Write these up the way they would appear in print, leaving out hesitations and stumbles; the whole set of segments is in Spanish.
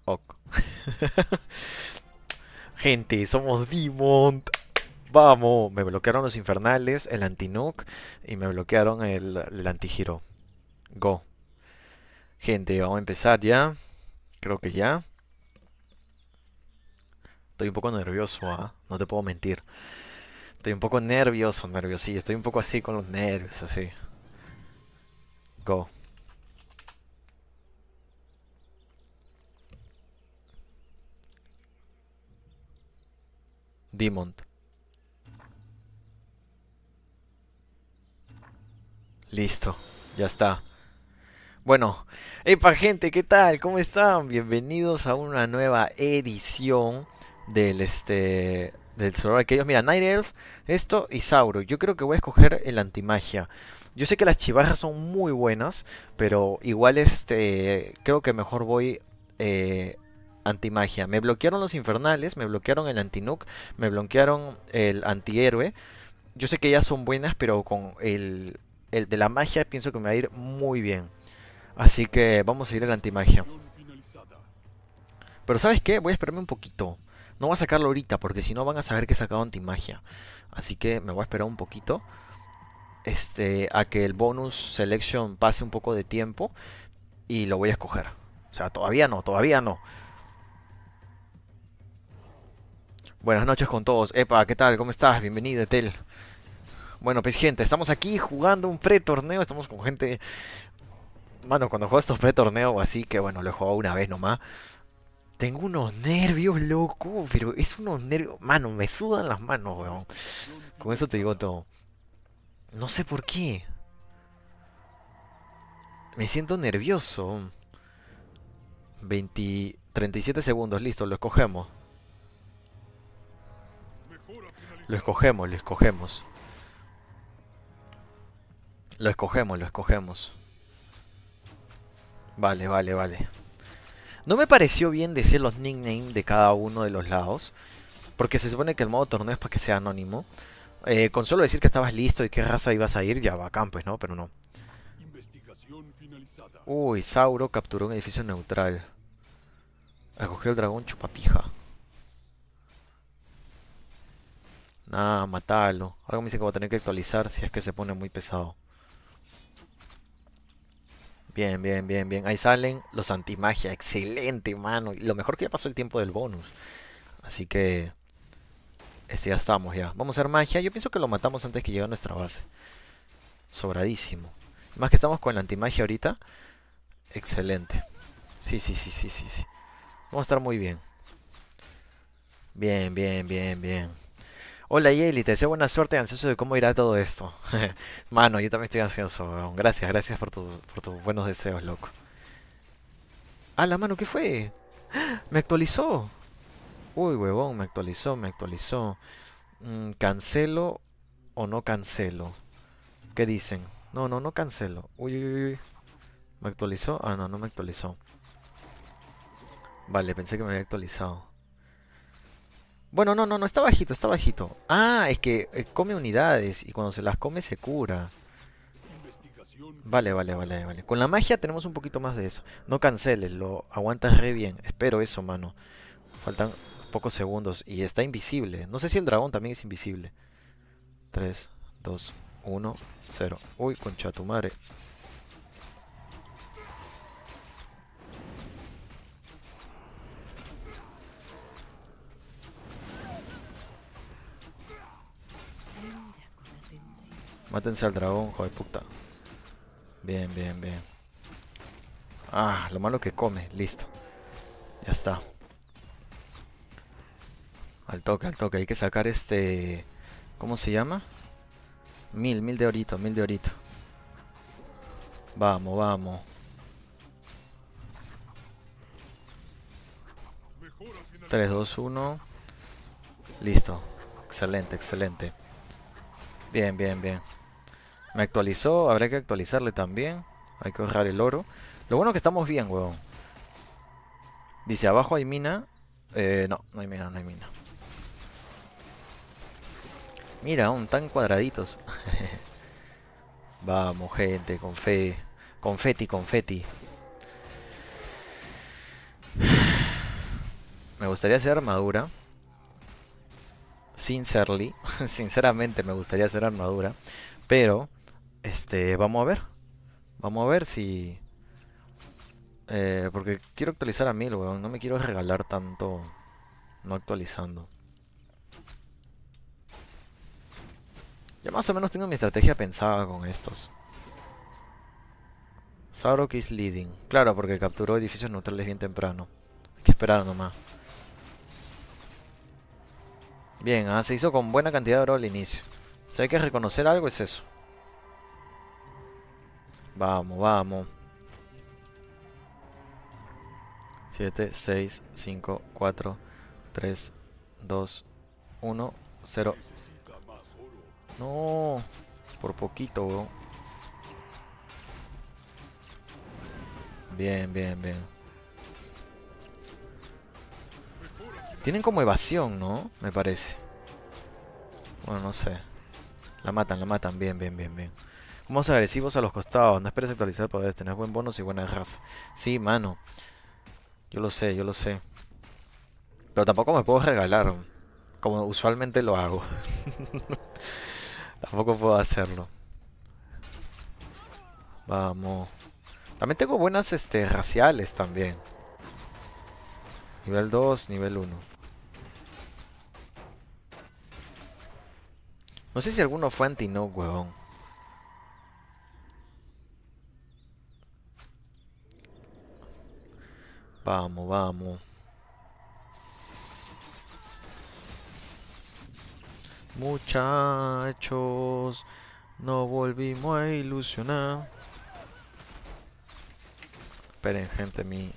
Ok. Gente, somos Demon. Vamos, me bloquearon los infernales, el anti-nuke y me bloquearon el anti-giro. Go. Gente, vamos a empezar ya. Creo que ya. Estoy un poco nervioso, ¿ah? No te puedo mentir. Estoy un poco nervioso, nerviosí. Estoy un poco así con los nervios, así. Go. Demon. Listo. Ya está. Bueno, epa gente, ¿qué tal? ¿Cómo están? Bienvenidos a una nueva edición del Survival que ellos, mira, Night Elf, esto y Sauro. Yo creo que voy a escoger el antimagia. Yo sé que las chivarras son muy buenas, pero igual creo que mejor voy antimagia. Me bloquearon los infernales, me bloquearon el antinuke, me bloquearon el antihéroe. Yo sé que ellas son buenas, pero con el de la magia pienso que me va a ir muy bien. Así que vamos a ir a la antimagia. Pero ¿sabes qué? Voy a esperarme un poquito. No voy a sacarlo ahorita porque si no van a saber que he sacado antimagia. Así que me voy a esperar un poquito. A que el bonus selection pase un poco de tiempo. Y lo voy a escoger. O sea, todavía no, todavía no. Buenas noches con todos. Epa, ¿qué tal? ¿Cómo estás? Bienvenido, Etel. Bueno, pues gente, estamos aquí jugando un pre-torneo. Estamos con gente... Mano, cuando juego estos pre-torneos así, que bueno, lo he jugado una vez nomás. Tengo unos nervios, loco, pero es unos nervios. Mano, me sudan las manos, weón. Con eso te digo todo. No sé por qué. Me siento nervioso. 37 segundos, listo, lo escogemos. Lo escogemos, lo escogemos. Lo escogemos, lo escogemos. Vale, vale, vale. No me pareció bien decir los nicknames de cada uno de los lados. Porque se supone que el modo torneo es para que sea anónimo. Con solo decir que estabas listo y qué raza ibas a ir, ya bacán, pues, ¿no? Pero no. Uy, Sauro capturó un edificio neutral. Acogió el dragón chupapija. Nah, matalo. Algo me dice que voy a tener que actualizar si es que se pone muy pesado. Bien, bien, bien, bien. Ahí salen los antimagia. Excelente, mano. Y lo mejor que ya pasó el tiempo del bonus. Así que... ya estamos ya. Vamos a hacer magia. Yo pienso que lo matamos antes que llegue a nuestra base. Sobradísimo. Más que estamos con la antimagia ahorita. Excelente. Sí, sí, sí, sí, sí, sí. Vamos a estar muy bien. Bien, bien, bien, bien. Hola Yeli, te deseo buena suerte y ansioso de cómo irá todo esto. Mano, yo también estoy ansioso, weón. Gracias, gracias por tus buenos deseos, loco. Ah, la mano, ¿qué fue? Me actualizó. Uy, huevón, me actualizó, me actualizó. ¿Cancelo o no cancelo? ¿Qué dicen? No, no, no cancelo. Uy, uy, uy. ¿Me actualizó? Ah, no, no me actualizó. Vale, pensé que me había actualizado. Bueno, no, no, no, está bajito, está bajito. Ah, es que come unidades y cuando se las come se cura. Vale, vale, vale, vale. Con la magia tenemos un poquito más de eso. No canceles, lo aguantas re bien. Espero eso, mano. Faltan pocos segundos y está invisible. No sé si el dragón también es invisible. 3, 2, 1, 0. Uy, concha tu madre. Mátense al dragón, joder puta. Bien, bien, bien. Ah, lo malo que come. Listo. Ya está. Al toque, al toque. Hay que sacar ¿cómo se llama? Mil de orito, 1000 de orito. Vamos, vamos. 3, 2, 1. Listo. Excelente, excelente. Bien, bien, bien. Me actualizó, habrá que actualizarle también. Hay que ahorrar el oro. Lo bueno que estamos bien, huevón. Dice, abajo hay mina. No, no hay mina, no hay mina. Mira, aún tan cuadraditos. Vamos, gente, con fe. Confeti, confeti. Me gustaría hacer armadura. Sincerely. Sinceramente me gustaría hacer armadura. Pero, vamos a ver. Vamos a ver si... porque quiero actualizar a 1000, weón. No me quiero regalar tanto no actualizando. Ya más o menos tengo mi estrategia pensada con estos. Saurok is leading. Claro, porque capturó edificios neutrales bien temprano. Hay que esperar nomás. Bien, se hizo con buena cantidad de oro al inicio. Si hay que reconocer algo, es eso. Vamos, vamos. 7, 6, 5, 4, 3, 2, 1, 0. No, por poquito, weón. Bien, bien, bien. Tienen como evasión, ¿no? Me parece. Bueno, no sé. La matan. Bien, bien, bien, bien. Somos agresivos a los costados. No esperes actualizar poderes. Tener buen bonus y buena raza. Sí, mano. Yo lo sé, yo lo sé. Pero tampoco me puedo regalar. Como usualmente lo hago. Tampoco puedo hacerlo. Vamos. También tengo buenas raciales también. Nivel 2, nivel 1. No sé si alguno fue anti-no, huevón. Vamos, vamos. Muchachos, no volvimos a ilusionar. Esperen, gente, mi...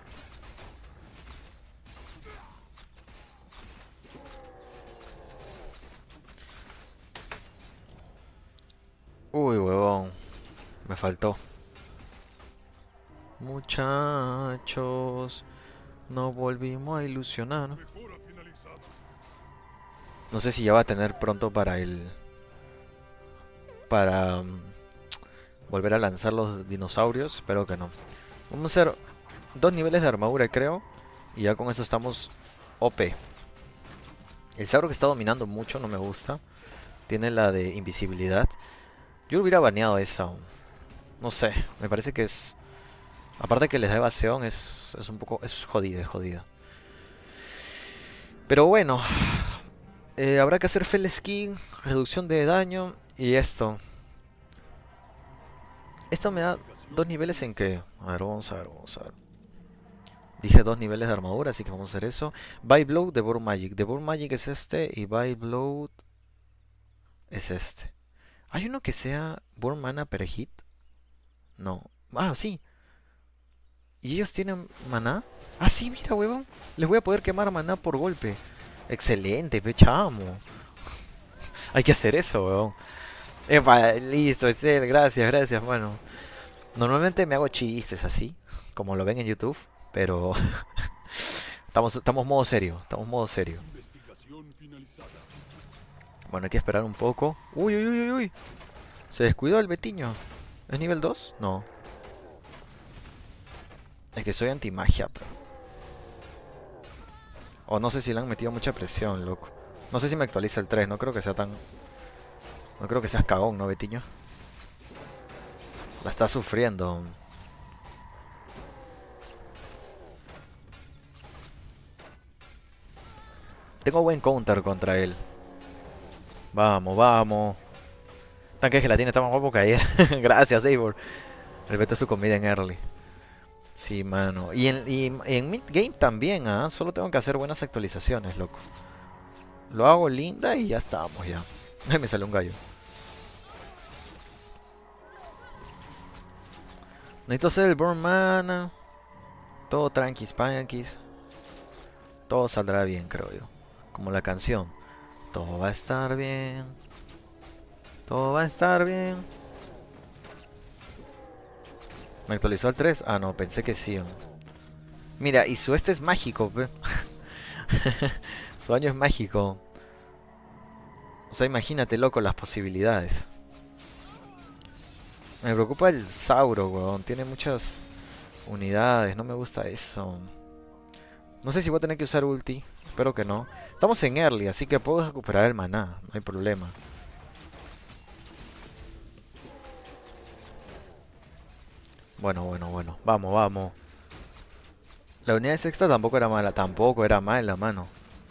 Uy, huevón. Me faltó. Muchachos, no volvimos a ilusionar. No sé si ya va a tener pronto para el... Para volver a lanzar los dinosaurios. Espero que no. Vamos a hacer 2 niveles de armadura, creo. Y ya con eso estamos OP. El Sauro que está dominando mucho, no me gusta. Tiene la de invisibilidad. Yo hubiera baneado esa. No sé, me parece que es... Aparte que les da evasión, es un poco... Es jodida, es jodida. Pero bueno, habrá que hacer Fell Skin, reducción de daño y esto. Esto me da 2 niveles en que... A ver, vamos a ver, vamos a ver. Dije 2 niveles de armadura, así que vamos a hacer eso. By Blow, Devour Magic. Devour Magic es este y By Blow es este. ¿Hay uno que sea Burn Mana per hit? No. Ah, sí. ¿Y ellos tienen maná? Ah, sí, mira, huevón. Les voy a poder quemar maná por golpe. Excelente, pechamo. Hay que hacer eso, weón. Epa, listo, Excel, gracias, gracias, bueno. Normalmente me hago chistes así, como lo ven en YouTube, pero estamos modo serio, estamos modo serio. Bueno, hay que esperar un poco. Uy, uy, uy, uy, uy. Se descuidó el Betiño. ¿Es nivel 2? No. Es que soy anti-magia, pero... O no sé si le han metido mucha presión, loco. No sé si me actualiza el 3, no creo que sea tan... No creo que seas cagón, ¿no, Betiño? La está sufriendo. Tengo buen counter contra él. Vamos, vamos. Tanque de gelatina está más guapo que ayer. Gracias, Eivor. Respeto su comida en early. Sí, mano. Y en mid game también, ¿ah? Solo tengo que hacer buenas actualizaciones, loco. Lo hago linda y ya estamos, ya. Ay, me salió un gallo. Necesito hacer el burn mana. Todo tranquis, panquis. Todo saldrá bien, creo yo. Como la canción. Todo va a estar bien. Todo va a estar bien. ¿Me actualizó al 3? Ah, no, pensé que sí. Mira, y su es mágico, pe. Su año es mágico. O sea, imagínate, loco, las posibilidades. Me preocupa el Sauro, weón. Tiene muchas unidades. No me gusta eso. No sé si voy a tener que usar ulti. Espero que no. Estamos en early, así que puedo recuperar el maná. No hay problema. Bueno, bueno, bueno. Vamos, vamos. La unidad sexta tampoco era mala. Tampoco era mala, mano.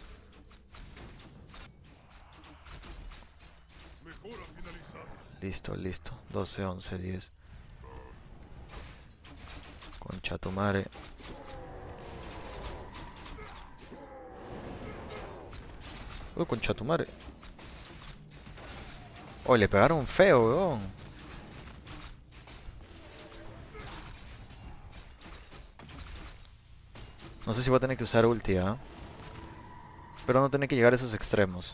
Listo, listo. 12, 11, 10. Concha tu madre. Uy, concha tu madre. Oh, le pegaron feo, weón. No sé si voy a tener que usar ulti, ¿ah? Pero no tener que llegar a esos extremos.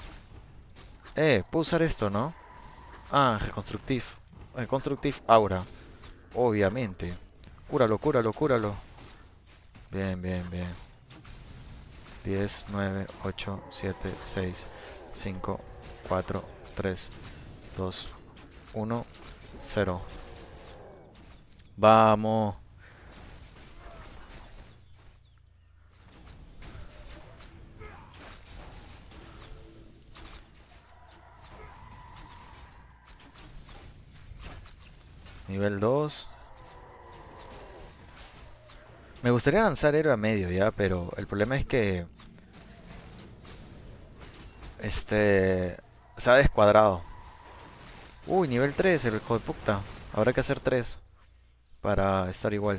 Puedo usar esto, ¿no? Ah, Reconstructive. Reconstructive Aura. Obviamente. Cúralo, cúralo, cúralo. Bien, bien, bien. 10, 9, 8, 7, 6, 5, 4, 3, 2, 1, 0. Vamos. Nivel 2. Me gustaría lanzar héroe a medio ya, pero el problema es que se ha descuadrado. Uy, nivel 3, el hijo de puta. Habrá que hacer 3 para estar igual.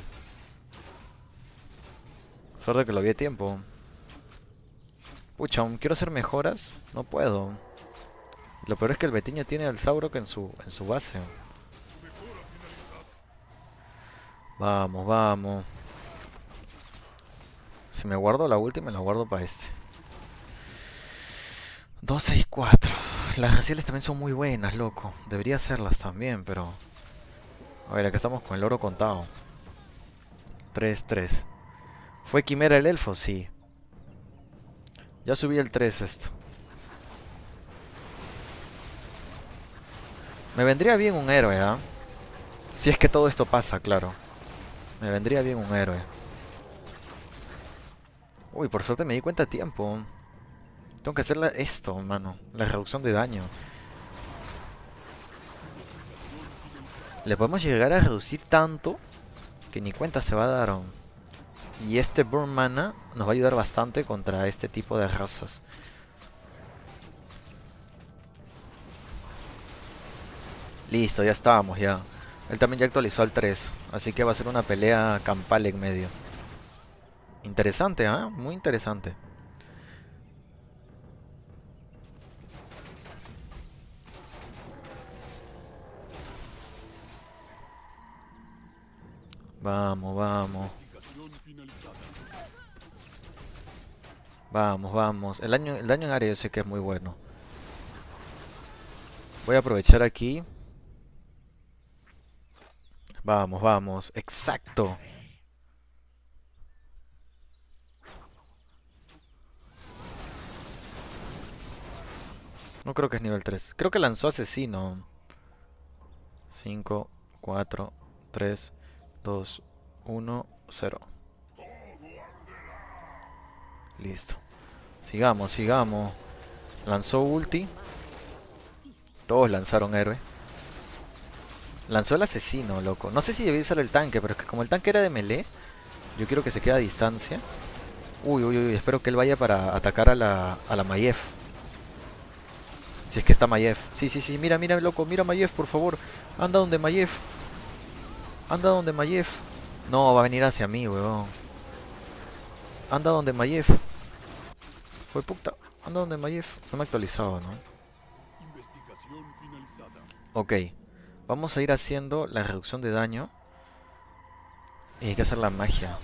Suerte que lo vi a tiempo. Pucha, aún quiero hacer mejoras. No puedo. Lo peor es que el Betiño tiene al Saurok en su base. Vamos, vamos. Si me guardo la última, me la guardo para este. 2, 6, 4. Las raciales también son muy buenas, loco. Debería hacerlas también, pero... A ver, acá estamos con el oro contado. 3, 3. ¿Fue Quimera el elfo? Sí. Ya subí el 3 esto. Me vendría bien un héroe, ¿ah? Si es que todo esto pasa, claro. Me vendría bien un héroe. Uy, por suerte me di cuenta a tiempo. Tengo que hacer esto, mano. La reducción de daño. Le podemos llegar a reducir tanto que ni cuenta se va a dar. Y este Burn Mana nos va a ayudar bastante contra este tipo de razas. Listo, ya estábamos ya. Él también ya actualizó al 3. Así que va a ser una pelea campal en medio. Interesante, ¿ah? Muy interesante. Vamos, vamos. Vamos, vamos. El daño en área yo sé que es muy bueno. Voy a aprovechar aquí. Vamos, vamos. Exacto. No creo que es nivel 3. Creo que lanzó asesino. 5, 4, 3, 2, 1, 0. Listo. Sigamos, sigamos. Lanzó ulti. Todos lanzaron héroe. Lanzó el asesino, loco. No sé si debía usar el tanque, pero es que como el tanque era de melee, yo quiero que se quede a distancia. Uy, uy, uy. Espero que él vaya para atacar a la Maiev. Si es que está Maiev. Sí, sí, sí. Mira, mira, loco. Mira Maiev, por favor. Anda donde Maiev. Anda donde Maiev. No, va a venir hacia mí, weón. Anda donde Maiev. Fue puta. Anda donde Maiev. No me ha actualizado, ¿no? Ok. Vamos a ir haciendo la reducción de daño. Y hay que hacer la magia.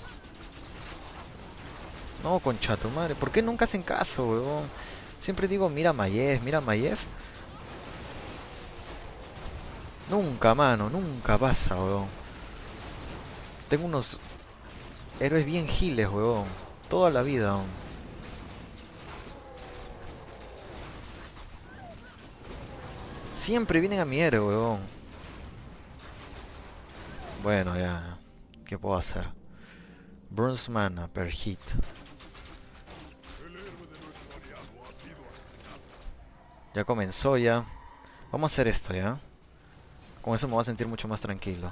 No, concha tu madre. ¿Por qué nunca hacen caso, weón? Siempre digo, mira Maiev, mira Maiev. Nunca, mano. Nunca pasa, weón. Tengo unos héroes bien giles, weón. Toda la vida, weón. Siempre vienen a mi héroe, weón. Bueno, ya. ¿Qué puedo hacer? Burns mana per hit. Ya comenzó ya. Vamos a hacer esto ya. Con eso me voy a sentir mucho más tranquilo.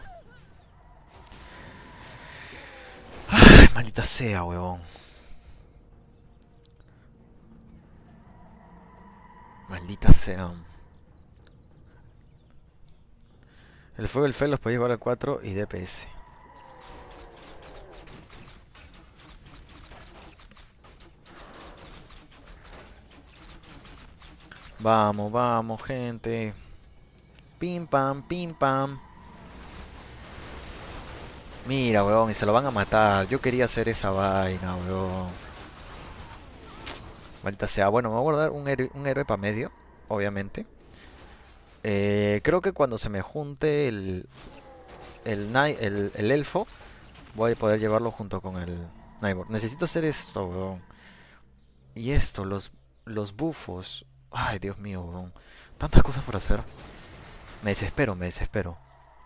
Ay, maldita sea, huevón. Maldita sea. El fuego y el fe los puede llevar al 4 y DPS. Vamos, vamos, gente. Pim pam, pim pam. Mira, weón, y se lo van a matar. Yo quería hacer esa vaina, weón. Maldita sea. Bueno, me voy a guardar un héroe para medio, obviamente. Creo que cuando se me junte el elfo, voy a poder llevarlo junto con el Nightborn. Necesito hacer esto, weón. Y esto, los bufos. Ay, Dios mío, weón. Tantas cosas por hacer. Me desespero, me desespero.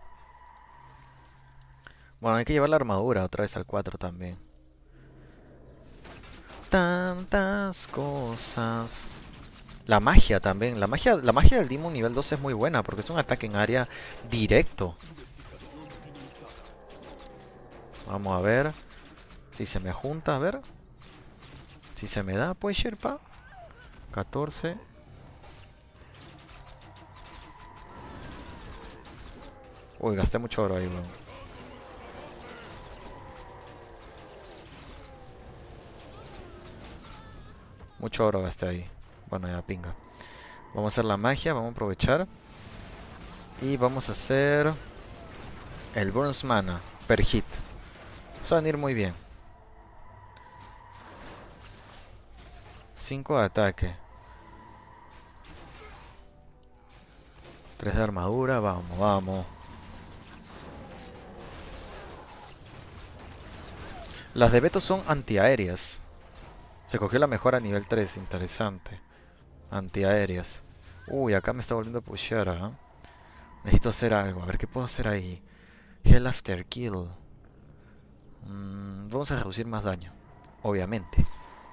Bueno, hay que llevar la armadura otra vez al 4 también. Tantas cosas. La magia también. La magia del Demon nivel 2 es muy buena porque es un ataque en área directo. Vamos a ver si se me junta, a ver. Si se me da, pues Sherpa. 14. Uy, gasté mucho oro ahí, weón. Mucho oro gasté ahí. Bueno, ya pinga. Vamos a hacer la magia, vamos a aprovechar. Y vamos a hacer el Burns Mana per hit. Eso va a venir muy bien. 5 de ataque. 3 de armadura, vamos, vamos. Las de Beto son antiaéreas. Se cogió la mejor a nivel 3, interesante. Antiaéreas. Uy, acá me está volviendo a pushear, ¿eh? Necesito hacer algo, a ver qué puedo hacer ahí. Hell After Kill. Vamos a reducir más daño, obviamente.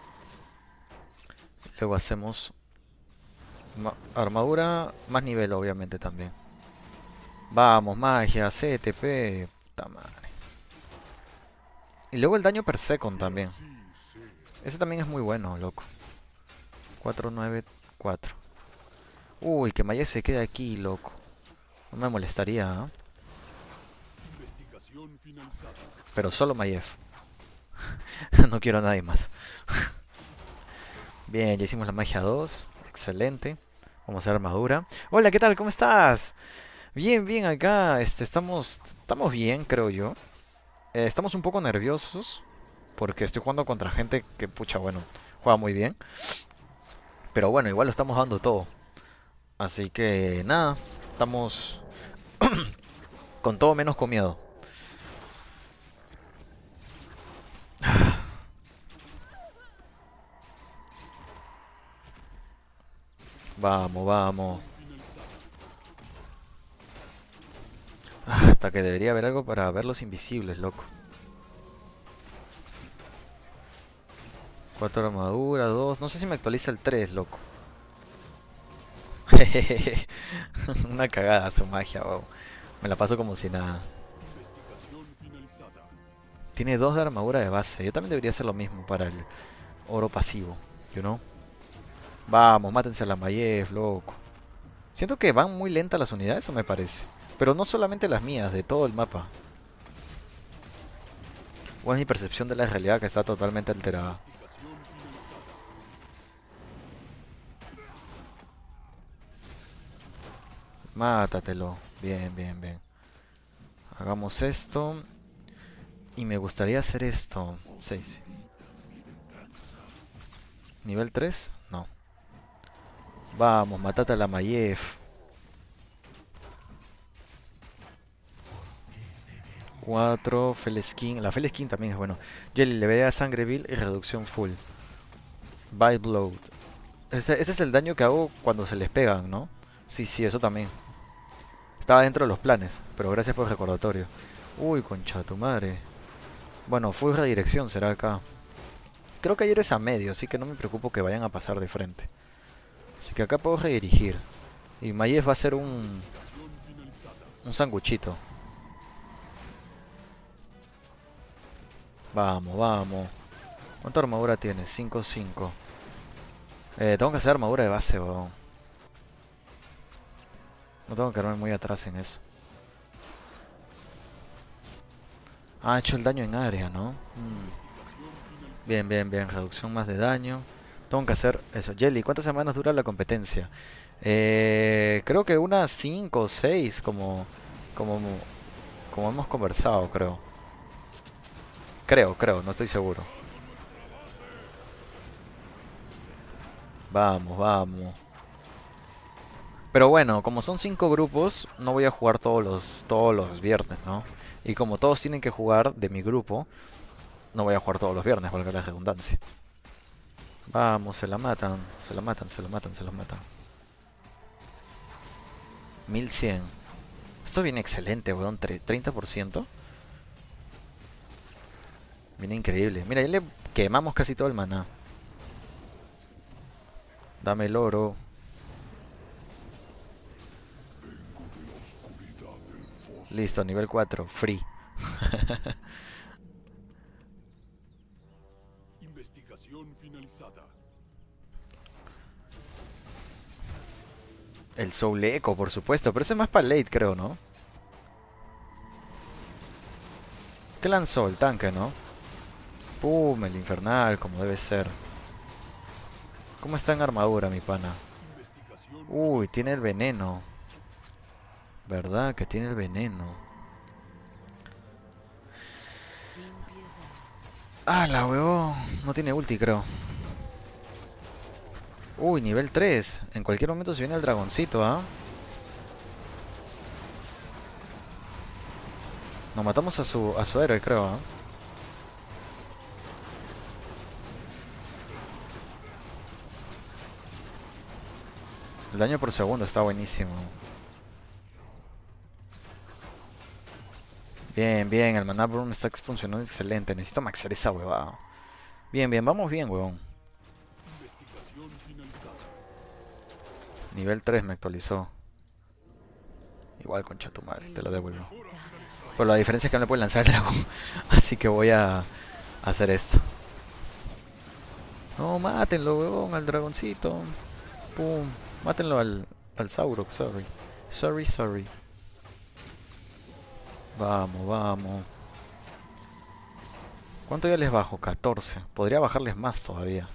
Luego hacemos armadura, más nivel obviamente también. Vamos, magia, CTP. Puta madre. Y luego el daño per second también. Ese también es muy bueno, loco. 494. Uy, que Mayef se quede aquí, loco. No me molestaría, ¿eh? Pero solo Mayef. No quiero a nadie más. Bien, ya hicimos la magia 2. Excelente. Vamos a hacer armadura. Hola, ¿qué tal? ¿Cómo estás? Bien, bien, acá estamos bien, creo yo. Estamos un poco nerviosos porque estoy jugando contra gente que, pucha, bueno, juega muy bien. Pero bueno, igual lo estamos dando todo. Así que nada, estamos con todo menos con miedo. Vamos, vamos. Hasta que debería haber algo para ver los invisibles, loco. 4 armadura, 2. No sé si me actualiza el 3, loco. Una cagada su magia, wow. Me la paso como si nada. Tiene 2 de armadura de base. Yo también debería hacer lo mismo para el oro pasivo, you know. Vamos, mátense a la Mayef, loco. Siento que van muy lentas las unidades, o me parece. Pero no solamente las mías, de todo el mapa. O es mi percepción de la realidad que está totalmente alterada. Mátatelo. Bien, bien, bien. Hagamos esto. Y me gustaría hacer esto. 6. ¿Nivel 3? No. Vamos, matate a la Mayef. 4, Feleskin. La Feleskin también es bueno. Jelly, le da sangre vil y reducción full. Bite Blood. Este es el daño que hago cuando se les pegan, ¿no? Sí, sí, eso también. Estaba dentro de los planes, pero gracias por el recordatorio. Uy, concha tu madre. Bueno, full redirección será acá. Creo que ayer es a medio, así que no me preocupo que vayan a pasar de frente. Así que acá puedo redirigir. Y Mayes va a ser un sanguchito. Vamos, vamos. ¿Cuánta armadura tiene? 5-5. Tengo que hacer armadura de base, weón. No tengo que quedarme muy atrás en eso. Ah, ha hecho el daño en área, ¿no? Bien, bien, bien. Reducción más de daño. Tengo que hacer eso. Jelly, ¿cuántas semanas dura la competencia? Creo que unas 5 o 6, como, como hemos conversado, creo. Creo, no estoy seguro. Vamos, vamos. Pero bueno, como son 5 grupos, no voy a jugar todos los viernes, ¿no? Y como todos tienen que jugar de mi grupo, no voy a jugar todos los viernes, valga la redundancia. Vamos, se la matan, se la matan, se la matan, se la matan. 1100. Esto viene excelente, weón. 30%. Viene increíble. Mira, ya le quemamos casi todo el maná. Dame el oro. Listo, nivel 4, free. Investigación finalizada. El Soul Echo, por supuesto, pero ese es más para late, creo, ¿no? ¿Qué lanzó? El tanque, ¿no? Pum, el infernal, como debe ser. ¿Cómo está en armadura, mi pana? Investigación Uy, tiene el finalizada. veneno. ¿Verdad que tiene el veneno? Ah, la huevón. No tiene ulti, creo. Uy, nivel 3. En cualquier momento se viene el dragoncito, ¿ah? Nos matamos a su héroe, creo, ¿ah? El daño por segundo está buenísimo. Bien, bien, el Mana Burn está funcionando excelente. Necesito maxar esa huevada. Bien, bien, vamos bien, huevón. Investigación finalizada. Nivel 3 me actualizó. Igual, concha tu madre, te lo devuelvo. Pero la diferencia es que no le puedo lanzar el dragón. Así que voy a hacer esto. No, mátenlo, huevón, al dragoncito. Pum. Mátenlo al Saurok, sorry. Sorry. Vamos, vamos. ¿Cuánto ya les bajo? 14. Podría bajarles más todavía.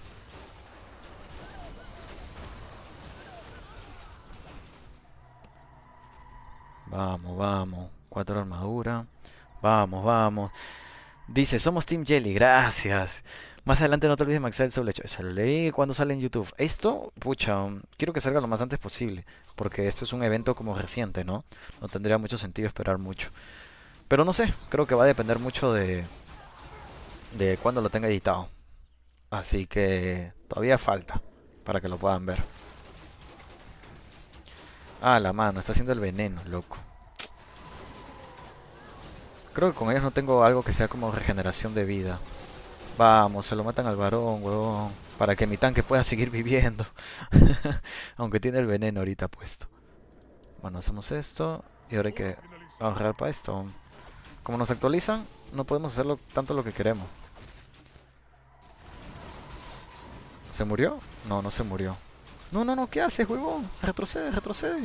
Vamos, vamos. 4 armadura. Vamos, vamos. Dice, somos Team Jelly, gracias. Más adelante no te olvides de maxar el Soul Edge. Eso lo leí cuando sale en YouTube. Esto, pucha, quiero que salga lo más antes posible. Porque esto es un evento como reciente, ¿no? No tendría mucho sentido esperar mucho. Pero no sé, creo que va a depender mucho de cuándo lo tenga editado. Así que todavía falta para que lo puedan ver. Ah, la mano, está haciendo el veneno, loco. Creo que con ellos no tengo algo que sea como regeneración de vida. Vamos, se lo matan al varón, huevón. Para que mi tanque pueda seguir viviendo. Aunque tiene el veneno ahorita puesto. Bueno, hacemos esto. Y ahora hay que ahorrar para esto. Como nos actualizan, no podemos hacerlo tanto lo que queremos. ¿Se murió? No, no se murió. No, no, no, ¿qué haces, huevón? Retrocede, retrocede.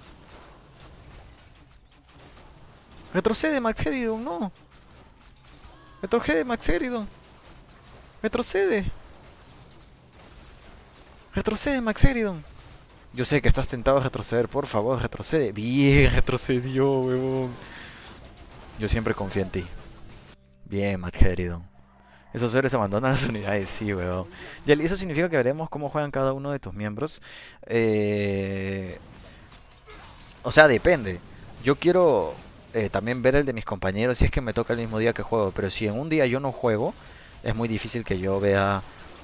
Retrocede, Maxeridon, no. Retrocede, Maxeridon. Retrocede. Retrocede, Maxeridon. Yo sé que estás tentado a retroceder, por favor, retrocede. Bien, retrocedió, huevón. Yo siempre confío en ti. Bien, Maxeridon. Esos héroes abandonan las unidades, sí, weón. Y eso significa que veremos cómo juegan cada uno de tus miembros. O sea, depende. Yo quiero también ver el de mis compañeros si es que me toca el mismo día que juego. Pero si en un día yo no juego, es muy difícil que yo vea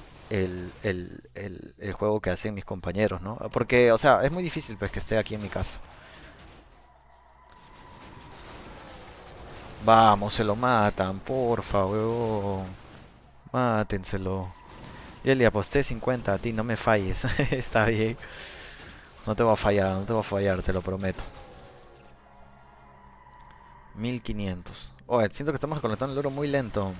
el juego que hacen mis compañeros, ¿no? Porque, o sea, es muy difícil pues que esté aquí en mi casa. Vamos, se lo matan, porfa, weón. Mátenselo. Yo le aposté 50 a ti, no me falles. Está bien. No te voy a fallar, no te voy a fallar, te lo prometo. 1500. Oye, siento que estamos colectando el oro muy lento.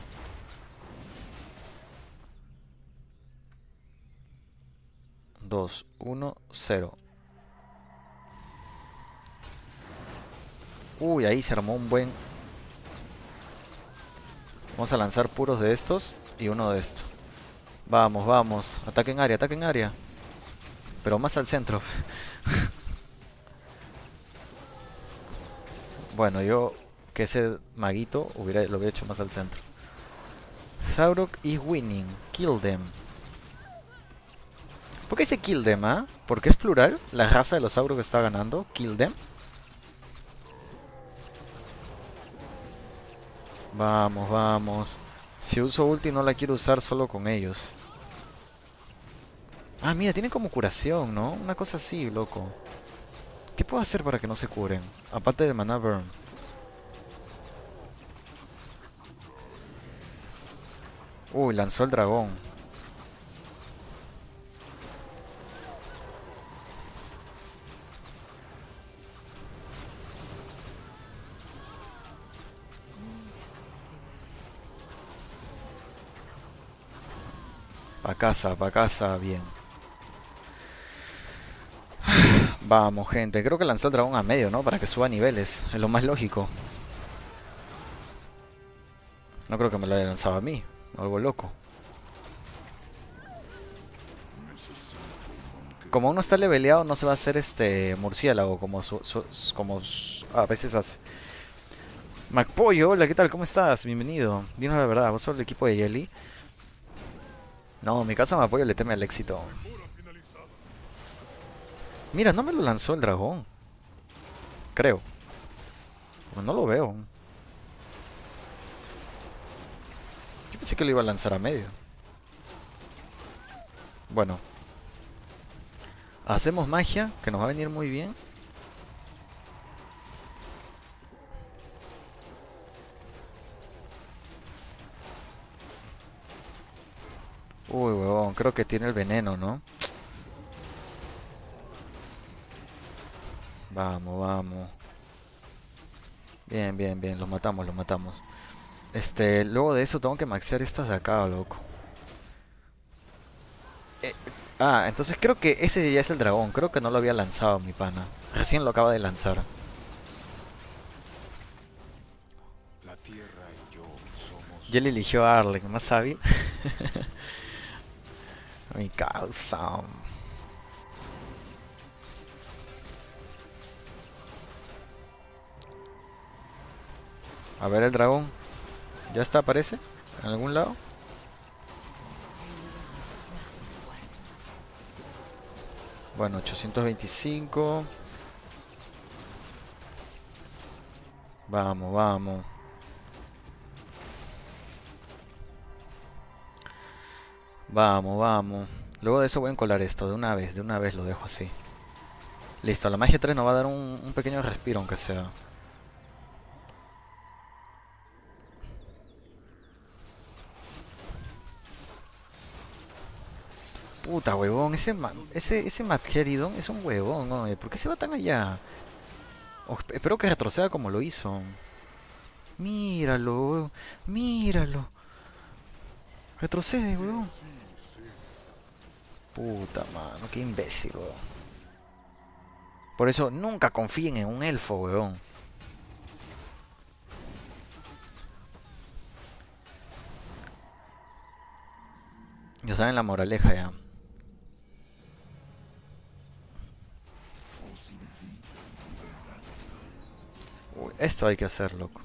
Dos, uno, cero. Uy, ahí se armó un buen... Vamos a lanzar puros de estos y uno de estos. Vamos, vamos. Ataque en área, ataque en área. Pero más al centro. Bueno, yo que ese maguito lo hubiera hecho más al centro. Saurok is winning. Kill them. ¿Por qué dice kill them, ah? ¿Porque es plural? La raza de los Saurok está ganando. Kill them. Vamos, vamos. Si uso ulti no la quiero usar solo con ellos. Ah, mira, tienen como curación, ¿no? Una cosa así, loco. ¿Qué puedo hacer para que no se curen? Aparte de Mana Burn. Uy, lanzó el dragón. Pa' casa, bien. Vamos, gente. Creo que lanzó el dragón a medio, ¿no? Para que suba niveles. Es lo más lógico. No creo que me lo haya lanzado a mí. Algo loco. Como uno está leveleado, no se va a hacer este murciélago como, a veces hace. MacPollo, hola, ¿qué tal? ¿Cómo estás? Bienvenido. Dinos la verdad, ¿vos sos del equipo de Jelly? No, mi casa MacPollo le teme al éxito. Mejora finalizada. Mira, no me lo lanzó el dragón. Creo. No lo veo. Yo pensé que lo iba a lanzar a medio. Bueno. Hacemos magia, que nos va a venir muy bien. Uy, huevón, creo que tiene el veneno, ¿no? Vamos, vamos. Bien, bien, bien, los matamos, los matamos. Luego de eso tengo que maxear estas de acá, loco. Eh, entonces creo que ese ya es el dragón. Creo que no lo había lanzado mi pana. Recién lo acaba de lanzar. La tierra y yo somos. Ya le eligió a Arlen, más hábil. Mi causa. A ver el dragón. ¿Ya está, aparece? ¿En algún lado? Bueno, 825. Vamos, vamos. Vamos, vamos. Luego de eso voy a encolar esto de una vez lo dejo así. Listo, la magia 3 nos va a dar un pequeño respiro, aunque sea. Puta, huevón, ese Madgeridon es un huevón, ¿no? ¿Por qué se va tan allá? Espero que retroceda como lo hizo. Míralo, huevón, míralo. Retrocede, huevón. Puta, mano, qué imbécil, huevón. Por eso nunca confíen en un elfo, huevón. Ya saben la moraleja ya. Uy, esto hay que hacer, loco.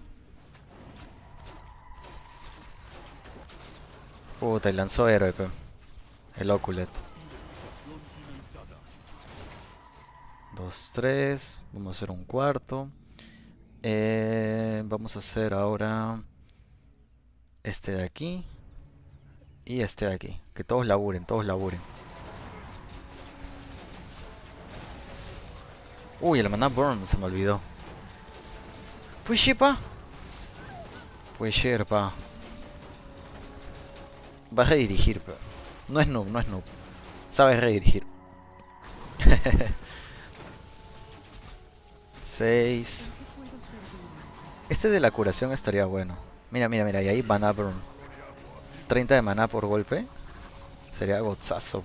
Puta, y lanzó héroe, pe. El Oculet. Investigación finalizada. 2, 3. Vamos a hacer un cuarto. Vamos a hacer ahora este de aquí y este de aquí. Que todos laburen, todos laburen. Uy, el Mana Burn se me olvidó. Pues shipa. Pues Sherpa. Va a redirigir, pero. No es noob, no es noob. Sabe redirigir. 6. Este de la curación estaría bueno. Mira, mira, mira. Y ahí maná por 30 de maná por golpe. Sería gozazo.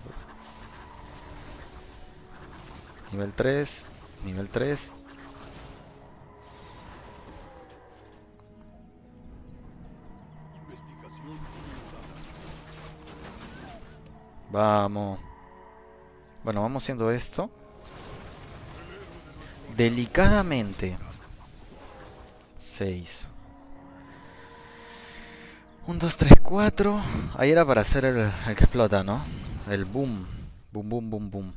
Nivel 3. Nivel 3. Vamos. Bueno, vamos haciendo esto. Delicadamente. 6. 1, 2, 3, 4. Ahí era para hacer el que explota, ¿no? El boom. Boom, boom, boom, boom.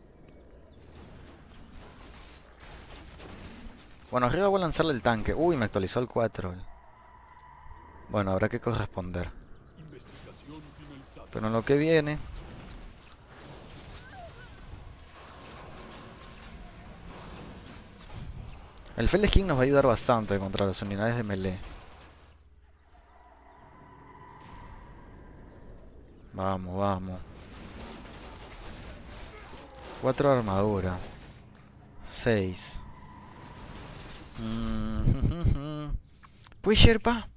Bueno, arriba voy a lanzarle el tanque. Uy, me actualizó el 4. Bueno, habrá que corresponder. Pero en lo que viene... El Fell King nos va a ayudar bastante contra las unidades de melee. Vamos, vamos. 4 de armadura. 6. Pues Sherpa.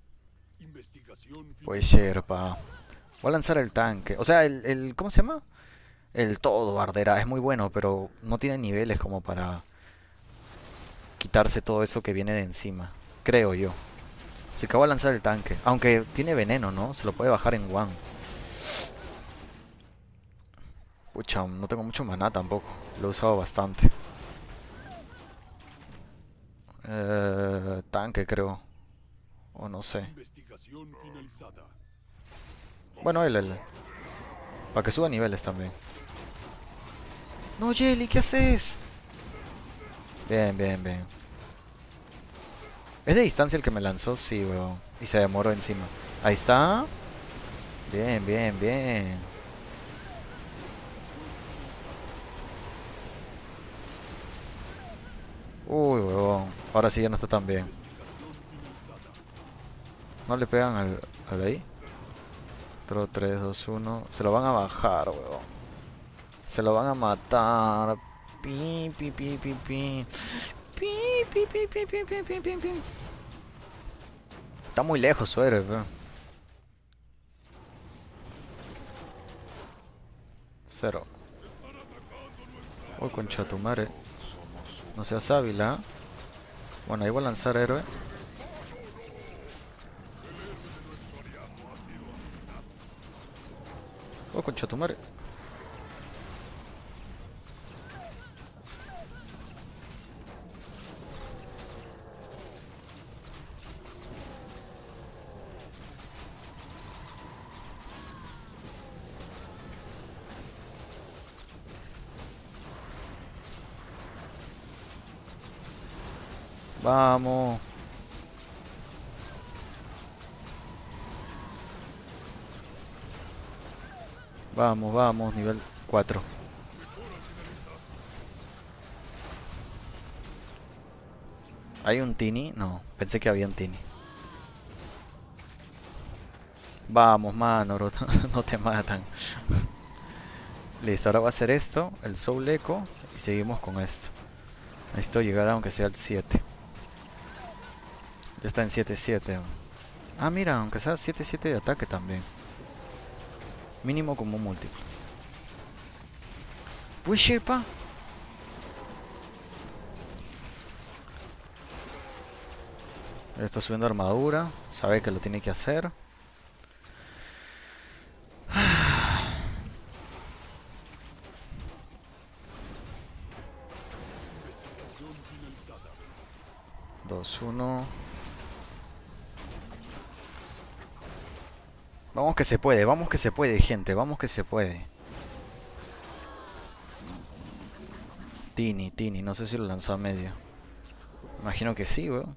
Pues Sherpa. Voy a lanzar el tanque. O sea, ¿cómo se llama? El todo arderá. Es muy bueno, pero no tiene niveles como para quitarse todo eso que viene de encima. Creo yo. Así que voy a lanzar el tanque. Aunque tiene veneno, ¿no? Se lo puede bajar en one. Pucha, no tengo mucho maná tampoco. Lo he usado bastante. Tanque creo. O no sé. Bueno, él. Para que suba niveles también. No, Jelly, ¿qué haces? Bien, bien, bien. ¿Es de distancia el que me lanzó? Sí, weón. Y se demoró encima. Ahí está. Bien, bien, bien. Uy, weón. Ahora sí ya no está tan bien. No le pegan al de ahí. 3, 2, 1. Se lo van a bajar, weón. Se lo van a matar. Pi, pi, pi, pi, pi. Pi, pi, pi, pi, pi, pi, pi, pi, pi. Está muy lejos su héroe, weón. 0. Uy, concha tu madre. No seas hábil, ¿ah? Bueno, ahí voy a lanzar héroe. Uy, concha tu madre. Vamos. Vamos, vamos, nivel 4. ¿Hay un Tini? No, pensé que había un Tini. Vamos, mano, bro. No te matan. Listo, ahora voy a hacer esto, el Soul Echo, y seguimos con esto. Necesito llegar aunque sea al 7. Ya está en 7-7. Ah, mira, aunque sea 7-7 de ataque también. Mínimo como múltiplo. Pues Sherpa. Ya está subiendo armadura. Sabe que lo tiene que hacer. Dos, uno. Vamos que se puede, gente, vamos que se puede. Tini, no sé si lo lanzó a medio. Imagino que sí, weón.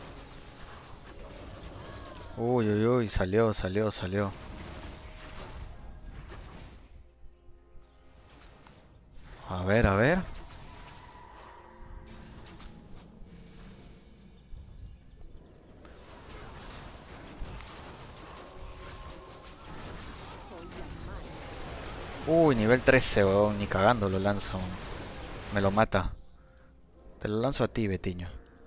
Uy, uy, uy, salió. ver, a ver. Uy, nivel 13, weón. Ni cagando lo lanzo. Me lo mata. Te lo lanzo a ti, Betiño.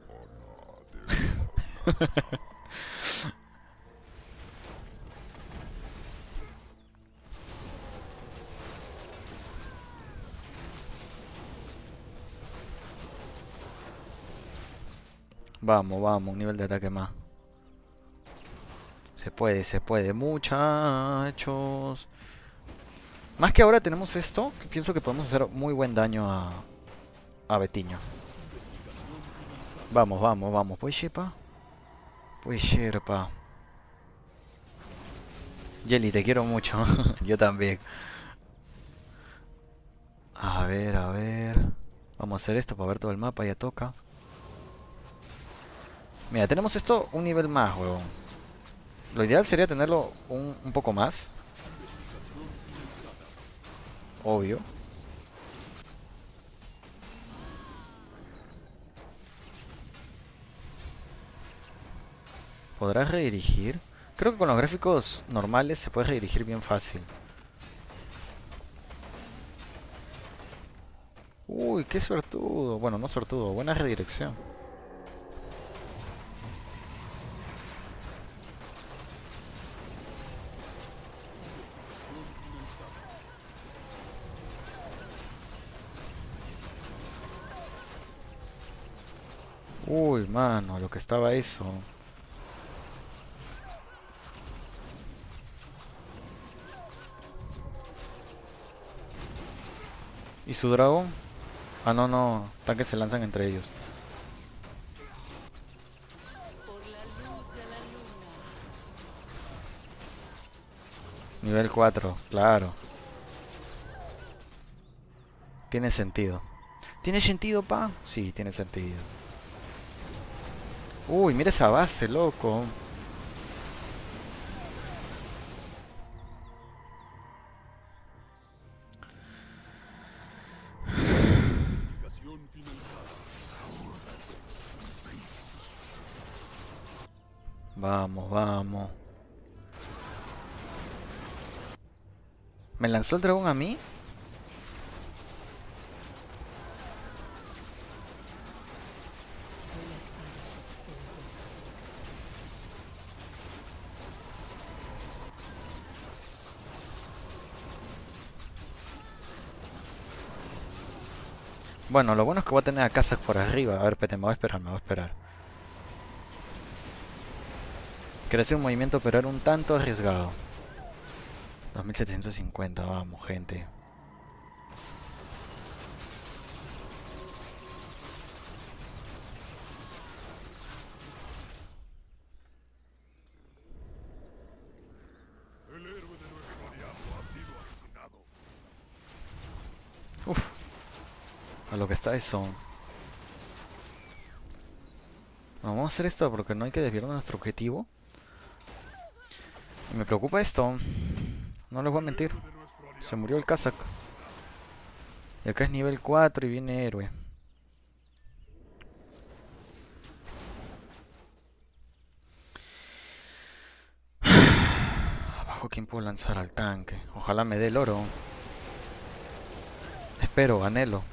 Vamos, vamos, un nivel de ataque más. Se puede, muchachos. Más que ahora tenemos esto, que pienso que podemos hacer muy buen daño a Betiño. Vamos, vamos, vamos. Pues Shepa. Pues Sherpa. Jelly, te quiero mucho. Yo también. A ver, a ver. Vamos a hacer esto para ver todo el mapa, ya toca. Mira, tenemos esto un nivel más, huevón. Lo ideal sería tenerlo un poco más. Obvio. ¿Podrás redirigir? Creo que con los gráficos normales se puede redirigir bien fácil. Uy, qué suertudo. Bueno, no suertudo, buena redirección. Uy, mano, lo que estaba eso. ¿Y su dragón? Ah, no, no. Tanques se lanzan entre ellos. Nivel 4, claro. Tiene sentido. ¿Tiene sentido, pa? Sí, tiene sentido. Uy, mira esa base, loco. Vamos, vamos. ¿Me lanzó el dragón a mí? Bueno, lo bueno es que voy a tener a Kazak por arriba. A ver, pete, me voy a esperar, me voy a esperar. Quiero hacer un movimiento, pero era un tanto arriesgado. 2750, vamos, gente. Uf, a lo que está eso. Bueno, vamos a hacer esto porque no hay que desviar de nuestro objetivo. Y me preocupa esto. No les voy a mentir. Se murió el Kazak. Y acá es nivel 4 y viene héroe. Abajo, ¿quién puedo lanzar al tanque? Ojalá me dé el oro. Espero, anhelo.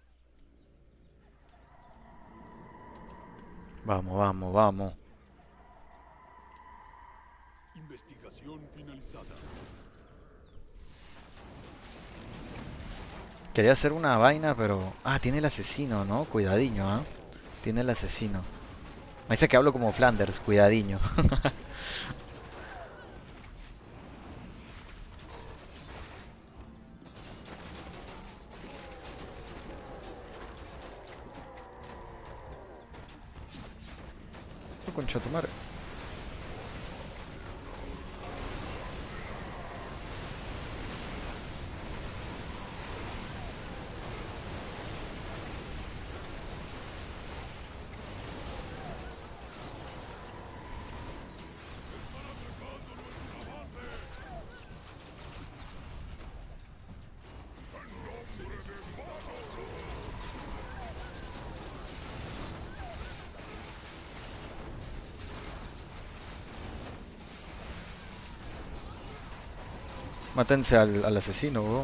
Vamos, vamos, vamos. Investigación finalizada. Quería hacer una vaina, pero... Ah, tiene el asesino, ¿no? Cuidadiño, ¿ah? Tiene el asesino. Me dice que hablo como Flanders, cuidadiño. Concha tu madre. Mátense al asesino, weón.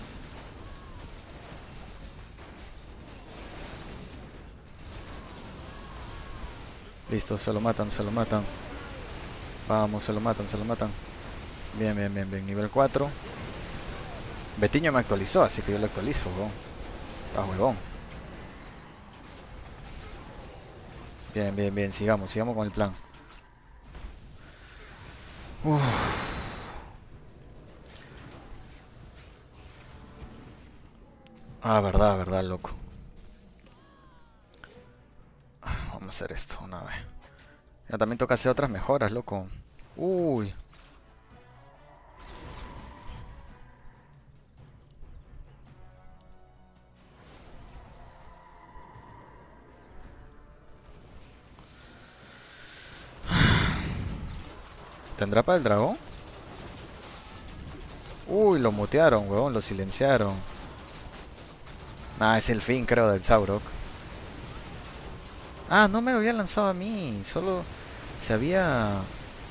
Listo, se lo matan, se lo matan. Vamos, se lo matan, se lo matan. Bien, bien, bien, bien. Nivel 4. Betiño me actualizó, así que yo lo actualizo, weón. Está huevón. Bien, bien, bien. Sigamos, sigamos con el plan. Uf. Ah, verdad, verdad, loco. Vamos a hacer esto una vez. Ya también toca hacer otras mejoras, loco. Uy. ¿Tendrá para el dragón? Uy, lo mutearon, weón, lo silenciaron. Ah, es el fin, creo, del Saurok. Ah, no me lo había lanzado a mí. Solo se había...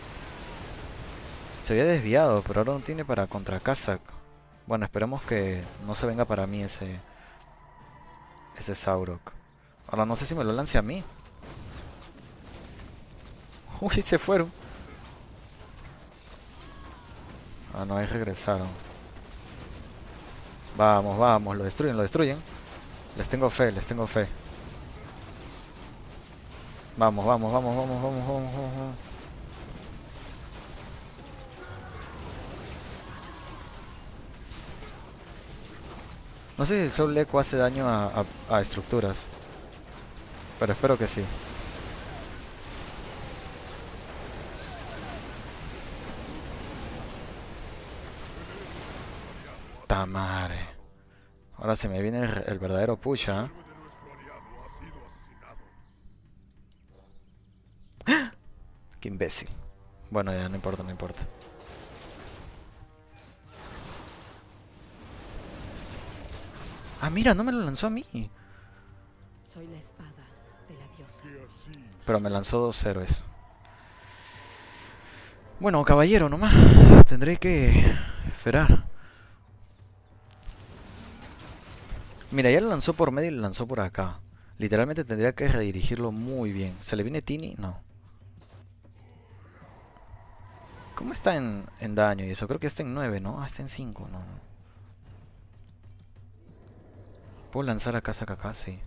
Se había desviado, pero ahora no tiene para contra Kazak. Bueno, esperemos que no se venga para mí ese Saurok. Ahora no sé si me lo lance a mí. Uy, se fueron. Ah, no, ahí regresaron. Vamos, vamos, lo destruyen, lo destruyen. Les tengo fe, les tengo fe. Vamos, vamos, vamos, vamos, vamos, vamos, vamos. No sé si el Soul Echo hace daño a estructuras, pero espero que sí. Tamare. Ahora se me viene el verdadero push, ¿ah? Qué imbécil. Bueno, ya no importa, no importa. Ah, mira, no me lo lanzó a mí. Soy la espada de la diosa. Pero me lanzó 2 héroes. Bueno, caballero, nomás. Tendré que esperar. Mira, ya lo lanzó por medio y lo lanzó por acá. Literalmente tendría que redirigirlo muy bien. ¿Se le viene Tini? No. ¿Cómo está en daño y eso? Creo que está en 9, ¿no? Ah, está en 5, no, no. ¿Puedo lanzar a casa acá? Sí.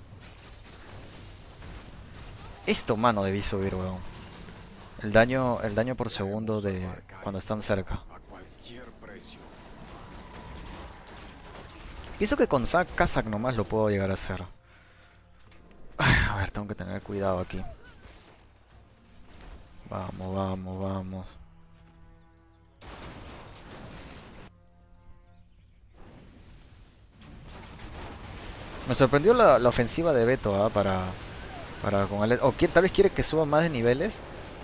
Esto, mano, debí subir, weón. El daño por segundo de cuando están cerca. A cualquier precio. Pienso que con Kazak nomás lo puedo llegar a hacer. Ay, a ver, tengo que tener cuidado aquí. Vamos, vamos, vamos. Me sorprendió la ofensiva de Beto, ¿ah? Para con él. O tal vez quiere que suba más de niveles.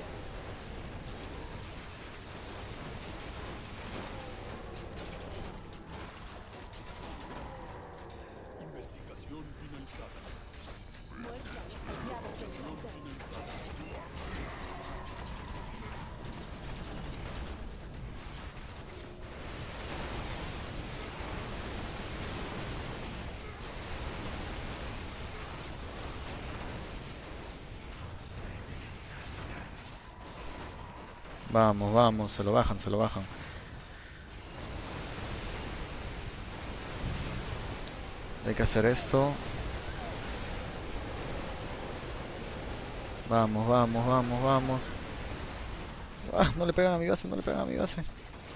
Vamos, vamos, se lo bajan, se lo bajan. Hay que hacer esto. Vamos, vamos, vamos, vamos. Ah, no le pegan a mi base, no le pegan a mi base.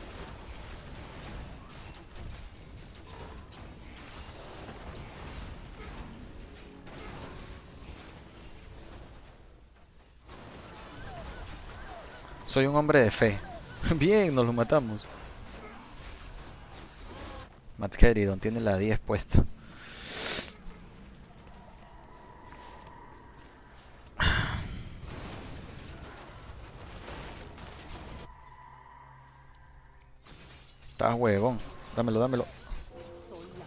Soy un hombre de fe. Bien, nos lo matamos. Matt Keridon tiene la 10 puesta. Está huevón. Dámelo, dámelo. Soy la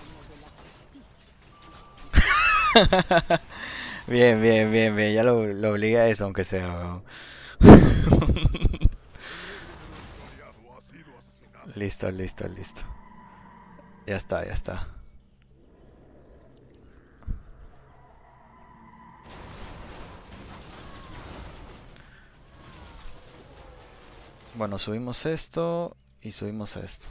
mano de la justicia. Bien, bien, bien, bien. Ya lo obligué a eso, aunque sea, huevón. Listo, listo, listo. Ya está, ya está. Bueno, subimos esto y subimos esto.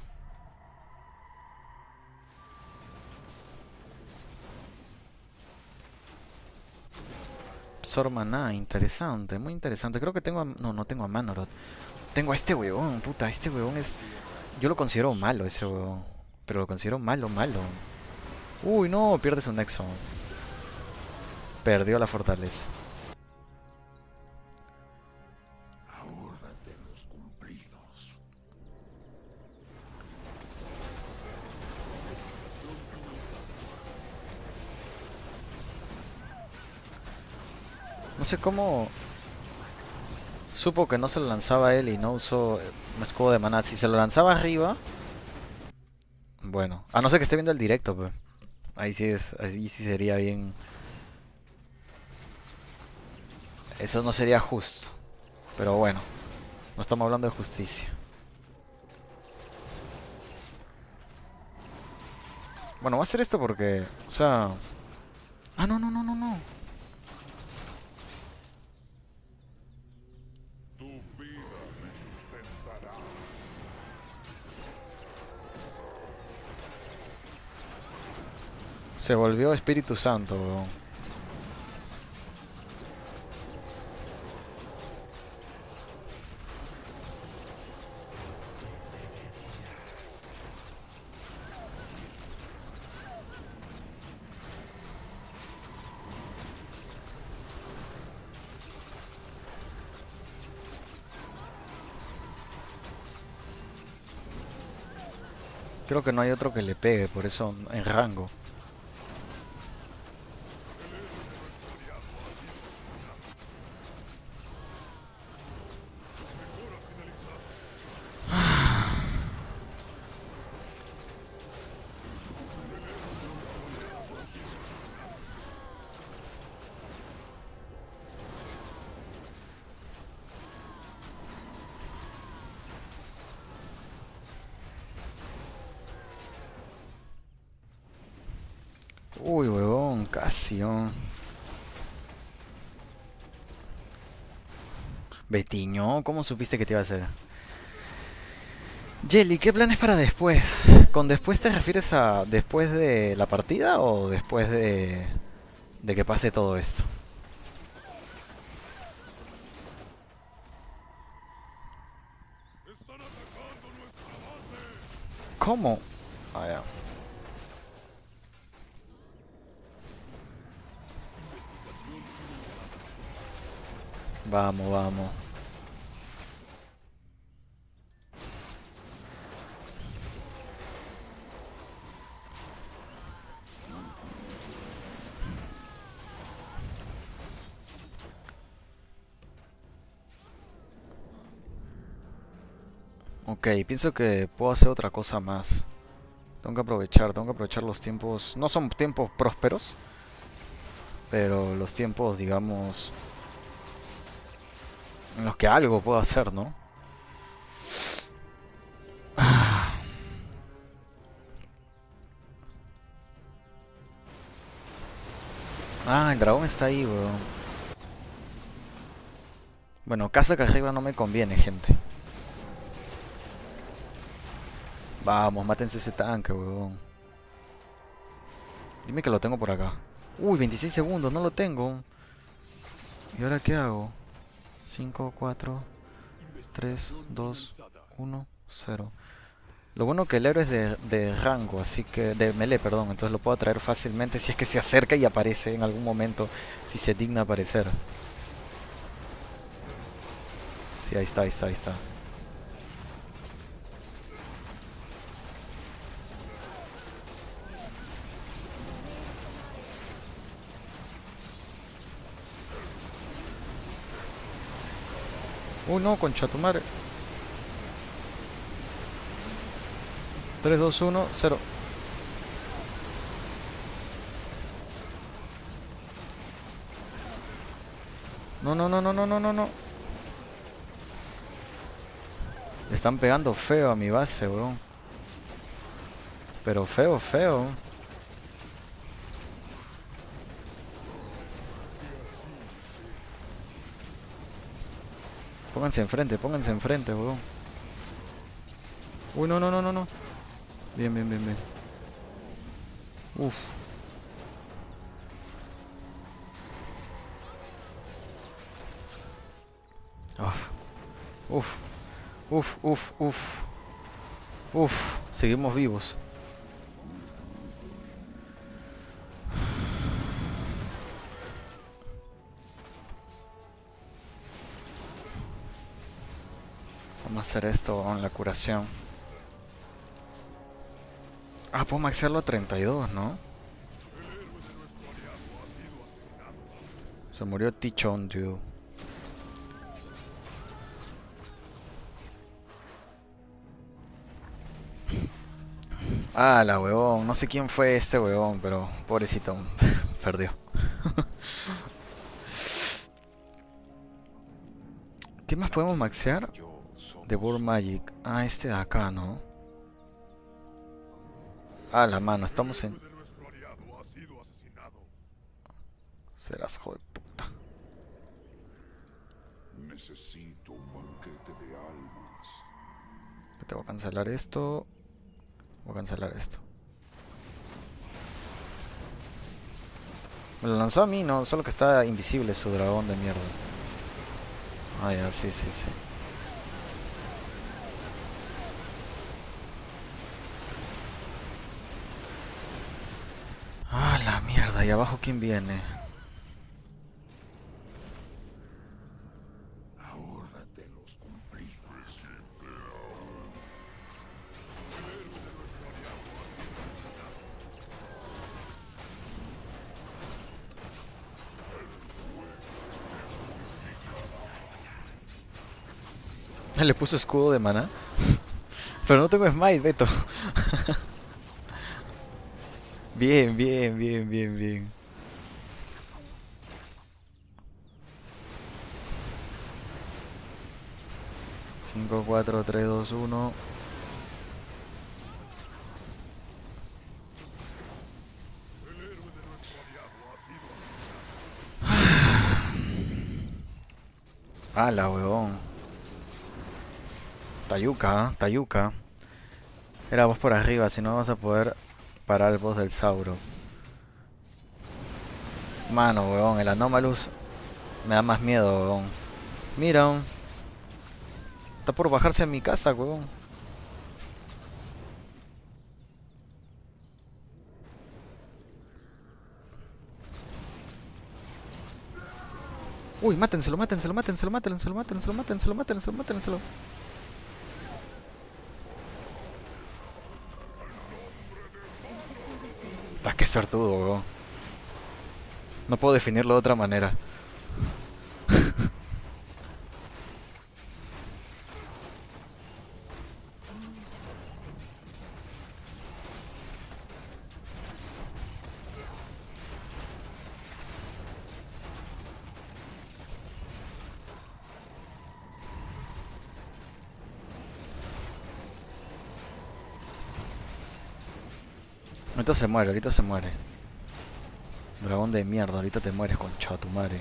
Absorb maná, interesante, muy interesante. Creo que tengo a... No, no tengo a Manoroth. Tengo a este huevón, puta, este huevón es... Yo lo considero malo, ese huevón. Pero lo considero malo, malo. Uy, no, pierde su nexo. Perdió la fortaleza. No sé cómo supo que no se lo lanzaba a él y no usó un escudo de maná. Si se lo lanzaba arriba, bueno, a no ser que esté viendo el directo, pues. Ahí sí sería bien. Eso no sería justo. Pero bueno, no estamos hablando de justicia. Bueno, voy a hacer esto porque, o sea... Ah, no, no, no, no, no. Se volvió Espíritu Santo, weón. Creo que no hay otro que le pegue, por eso en rango. Uy, huevón, casi, oh. Betiño, ¿cómo supiste que te iba a hacer? Jelly, ¿qué planes para después? ¿Con después te refieres a después de la partida o después de que pase todo esto? ¿Cómo? Ah, ya. Vamos, vamos. Ok, pienso que puedo hacer otra cosa más. Tengo que aprovechar los tiempos. No son tiempos prósperos, pero los tiempos, digamos, en los que algo puedo hacer, ¿no? Ah, el dragón está ahí, weón. Bueno, casa que arriba no me conviene, gente. Vamos, mátense ese tanque, weón. Dime que lo tengo por acá. Uy, 26 segundos, no lo tengo. ¿Y ahora qué hago? 5, 4, 3, 2, 1, 0. Lo bueno que el héroe es de rango, así que... De melee, perdón. Entonces lo puedo atraer fácilmente si es que se acerca y aparece en algún momento. Si se digna aparecer. Sí, ahí está, ahí está, ahí está. No, concha tu madre. 3, 2, 1, 0. No, no, no, no, no, no, no, no. Le están pegando feo a mi base, weón. Pero feo, feo. Pónganse enfrente, weón. Uy, no, no, no, no, no. Bien, bien, bien, bien. Uf. Uf. Uf. Uf, uf, uf. Uf. Seguimos vivos. Vamos a hacer esto con la curación. Ah, puedo maxearlo a 32, ¿no? Se murió Tichondriu. Ah, la huevón. No sé quién fue este huevón, pero pobrecito. Perdió. ¿Qué más podemos maxear? Yo somos. De Burn Magic. Ah, este de acá, ¿no? Ah, la mano. Estamos en... De nuestro aliado ha sido asesinado. Serás hijo de puta. Necesito un banquete de almas. Te voy a cancelar esto. Voy a cancelar esto. Me lo lanzó a mí, no, solo que está invisible su dragón de mierda. Ah, ya, sí, sí, sí. Ah, la mierda, y abajo quién viene. Ahórrate los cumplidos. Le puso escudo de maná. Pero no tengo smite, Beto. Bien, bien, bien, bien, bien. Cinco, cuatro, tres, dos, uno. Ah, la huevón. Tayuca, Tayuca. Era vos por arriba, si no vamos a poder parar el boss del Sauro. Mano, huevón, el Anomalous me da más miedo, huevón. Mira, huevón. Está por bajarse a mi casa, huevón. Uy, mátenselo, mátenselo, mátenselo, mátenselo, mátenselo, mátenselo, mátenselo, mátenselo. Ah, qué suertudo, huevón. No puedo definirlo de otra manera. Ahorita se muere, ahorita se muere. Dragón de mierda, ahorita te mueres, concha tu madre.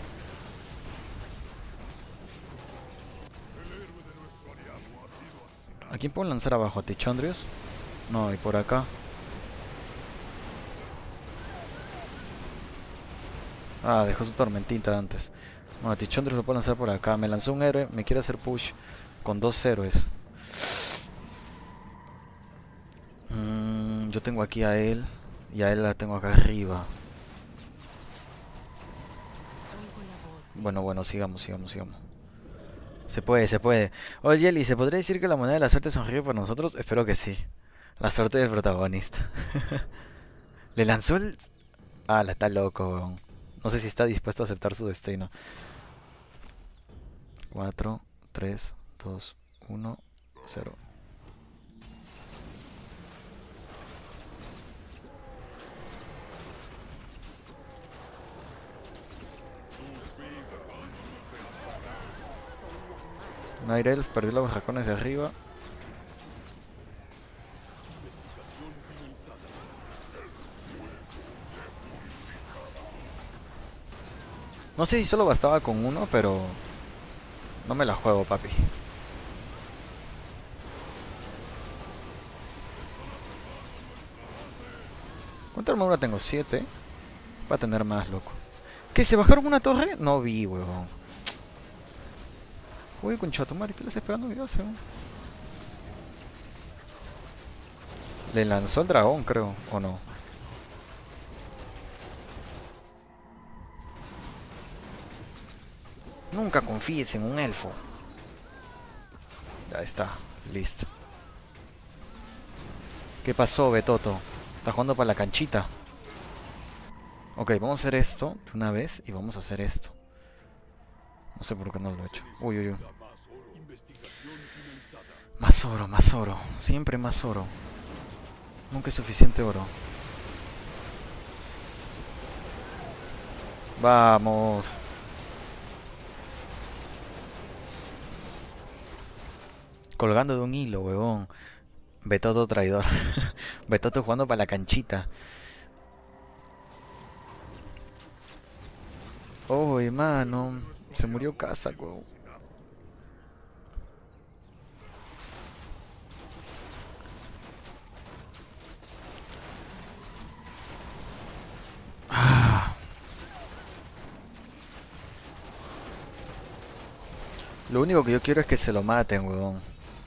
¿A quién puedo lanzar abajo? ¿A Tichondrius? No, y por acá. Ah, dejó su tormentita antes. Bueno, a Tichondrius lo puedo lanzar por acá. Me lanzó un héroe, me quiere hacer push con dos héroes. Yo tengo aquí a él y a él la tengo acá arriba. Bueno, bueno, sigamos, sigamos, sigamos. Se puede, se puede. Oye, Jelly, ¿se podría decir que la moneda de la suerte sonríe por nosotros? Espero que sí. La suerte del protagonista. Le lanzó el... Ah, la está loco, weón. No sé si está dispuesto a aceptar su destino. 4, 3, 2, 1, 0. Nairel perdió los jacones de arriba. No sé si solo bastaba con uno, pero no me la juego, papi. ¿Cuánta armadura tengo? 7. Va a tener más, loco. ¿Qué? ¿Se bajaron una torre? No vi, huevón. Uy, concha tu madre, ¿qué le estás pegando? ¿Qué hace, weón? Le lanzó el dragón, creo, ¿o no? Nunca confíes en un elfo. Ya está, listo. ¿Qué pasó, Betoto? Está jugando para la canchita. Ok, vamos a hacer esto de una vez y vamos a hacer esto. No sé por qué no lo he hecho. Uy, uy, uy. Más oro, más oro. Siempre más oro. Nunca es suficiente oro. Vamos. Colgando de un hilo, huevón. Betoto traidor. Betoto jugando para la canchita. Oh, mano. Se murió casa, huevón. Lo único que yo quiero es que se lo maten, huevón.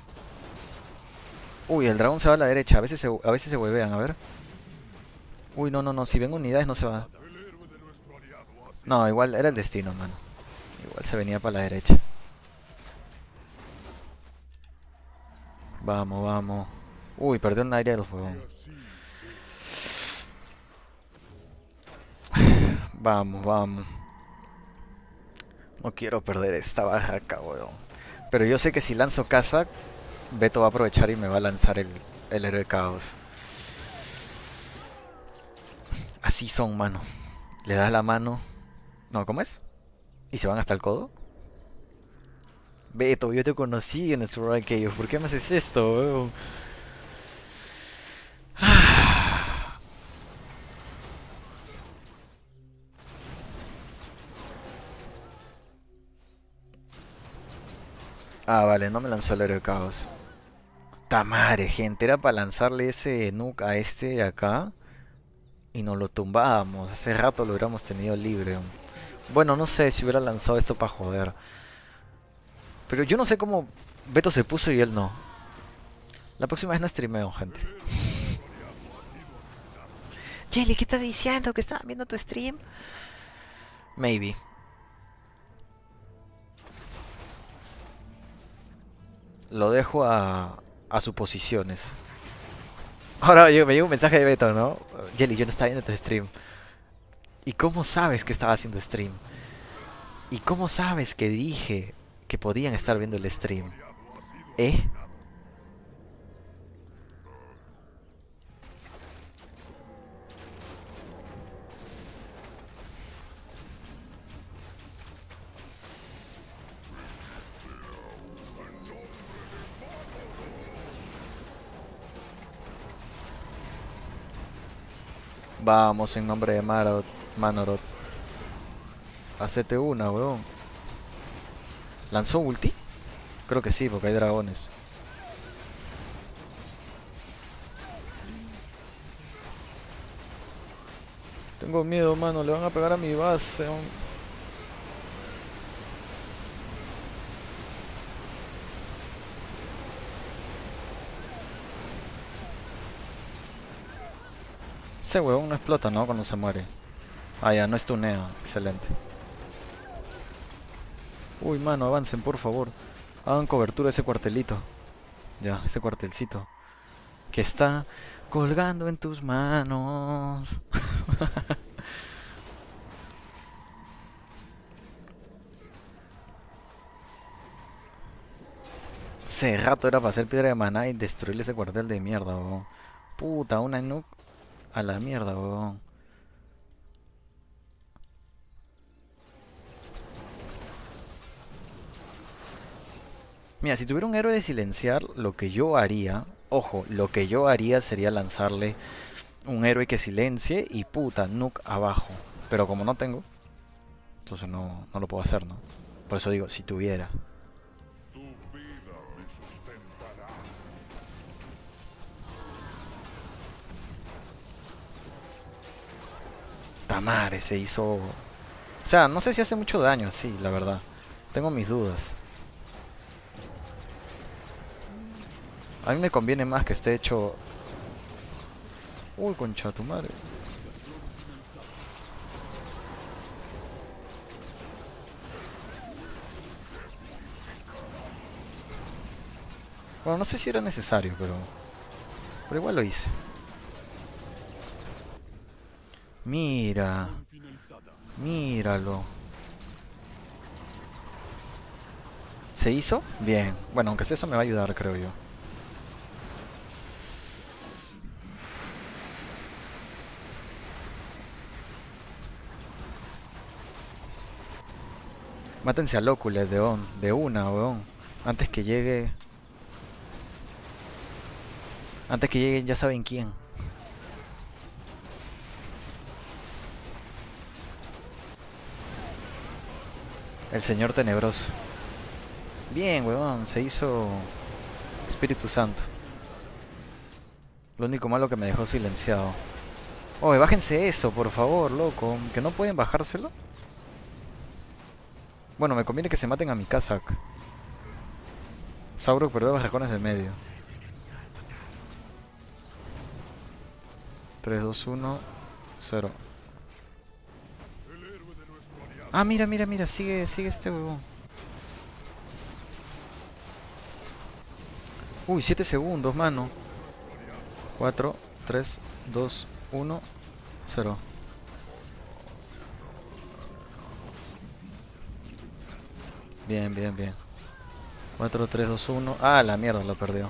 Uy, el dragón se va a la derecha. A veces se huevean, a ver. Uy, no, no, no. Si ven unidades no se va. No, igual era el destino, mano. Igual se venía para la derecha. Vamos, vamos. Uy, perdió un aire el huevón. Vamos, vamos. No quiero perder esta baja acá, weón. Pero yo sé que si lanzo casa, Beto va a aprovechar y me va a lanzar el héroe caos. Así son, mano. Le das la mano. No, ¿cómo es? ¿Y se van hasta el codo? Beto, yo te conocí en Explorer Chaos. ¿Por qué me haces esto, weón? Ah, vale, no me lanzó el héroe caos. Tamare, gente, era para lanzarle ese nuke a este de acá y nos lo tumbábamos. Hace rato lo hubiéramos tenido libre. Bueno, no sé si hubiera lanzado esto para joder. Pero yo no sé cómo Beto se puso y él no. La próxima vez no streameo, gente. Jelly, ¿qué estás diciendo? ¿Que estaban viendo tu stream? Maybe. Lo dejo a suposiciones. Ahora me llega un mensaje de Beto, ¿no? Jelly, yo no estaba viendo tu stream. ¿Y cómo sabes que estaba haciendo stream? ¿Y cómo sabes que dije que podían estar viendo el stream? ¿Eh? Vamos, en nombre de Manoroth. Hacete una, weón. ¿Lanzó ulti? Creo que sí, porque hay dragones. Tengo miedo, mano. Le van a pegar a mi base. Ese huevón no explota, ¿no? Cuando se muere. Ah, ya, no estunea. Excelente. Uy, mano, avancen, por favor. Hagan cobertura a ese cuartelito. Ya, ese cuartelcito. Que está colgando en tus manos. Hace rato era para hacer piedra de maná y destruirle ese cuartel de mierda, weón. Puta, una nuke a la mierda, weón. Mira, si tuviera un héroe de silenciar, lo que yo haría, ojo, lo que yo haría sería lanzarle un héroe que silencie y puta, nuke abajo. Pero como no tengo, Entonces no lo puedo hacer, ¿no? Por eso digo, si tuviera. Tu vida me sustentará. Tamare se hizo... O sea, no sé si hace mucho daño así, la verdad. Tengo mis dudas. A mí me conviene más que esté hecho... Uy, concha tu madre. Bueno, no sé si era necesario, pero igual lo hice. Mira. Míralo. ¿Se hizo? Bien. Bueno, aunque sea eso me va a ayudar, creo yo. Mátense al Oculus de una, weón. Antes que llegue... Antes que llegue ya saben quién. El Señor Tenebroso. Bien, weón. Se hizo Espíritu Santo. Lo único malo que me dejó silenciado. Oye, bájense eso, por favor, loco. ¿Que no pueden bajárselo? Bueno, me conviene que se maten a mi Kazak. Sauro perdió los rajones del medio. 3, 2, 1, 0. Ah, mira, mira, mira. Sigue este huevón. Uy, 7 segundos, mano. 4, 3, 2, 1, 0. Bien, bien, bien. 4, 3, 2, 1. Ah, la mierda, lo perdió.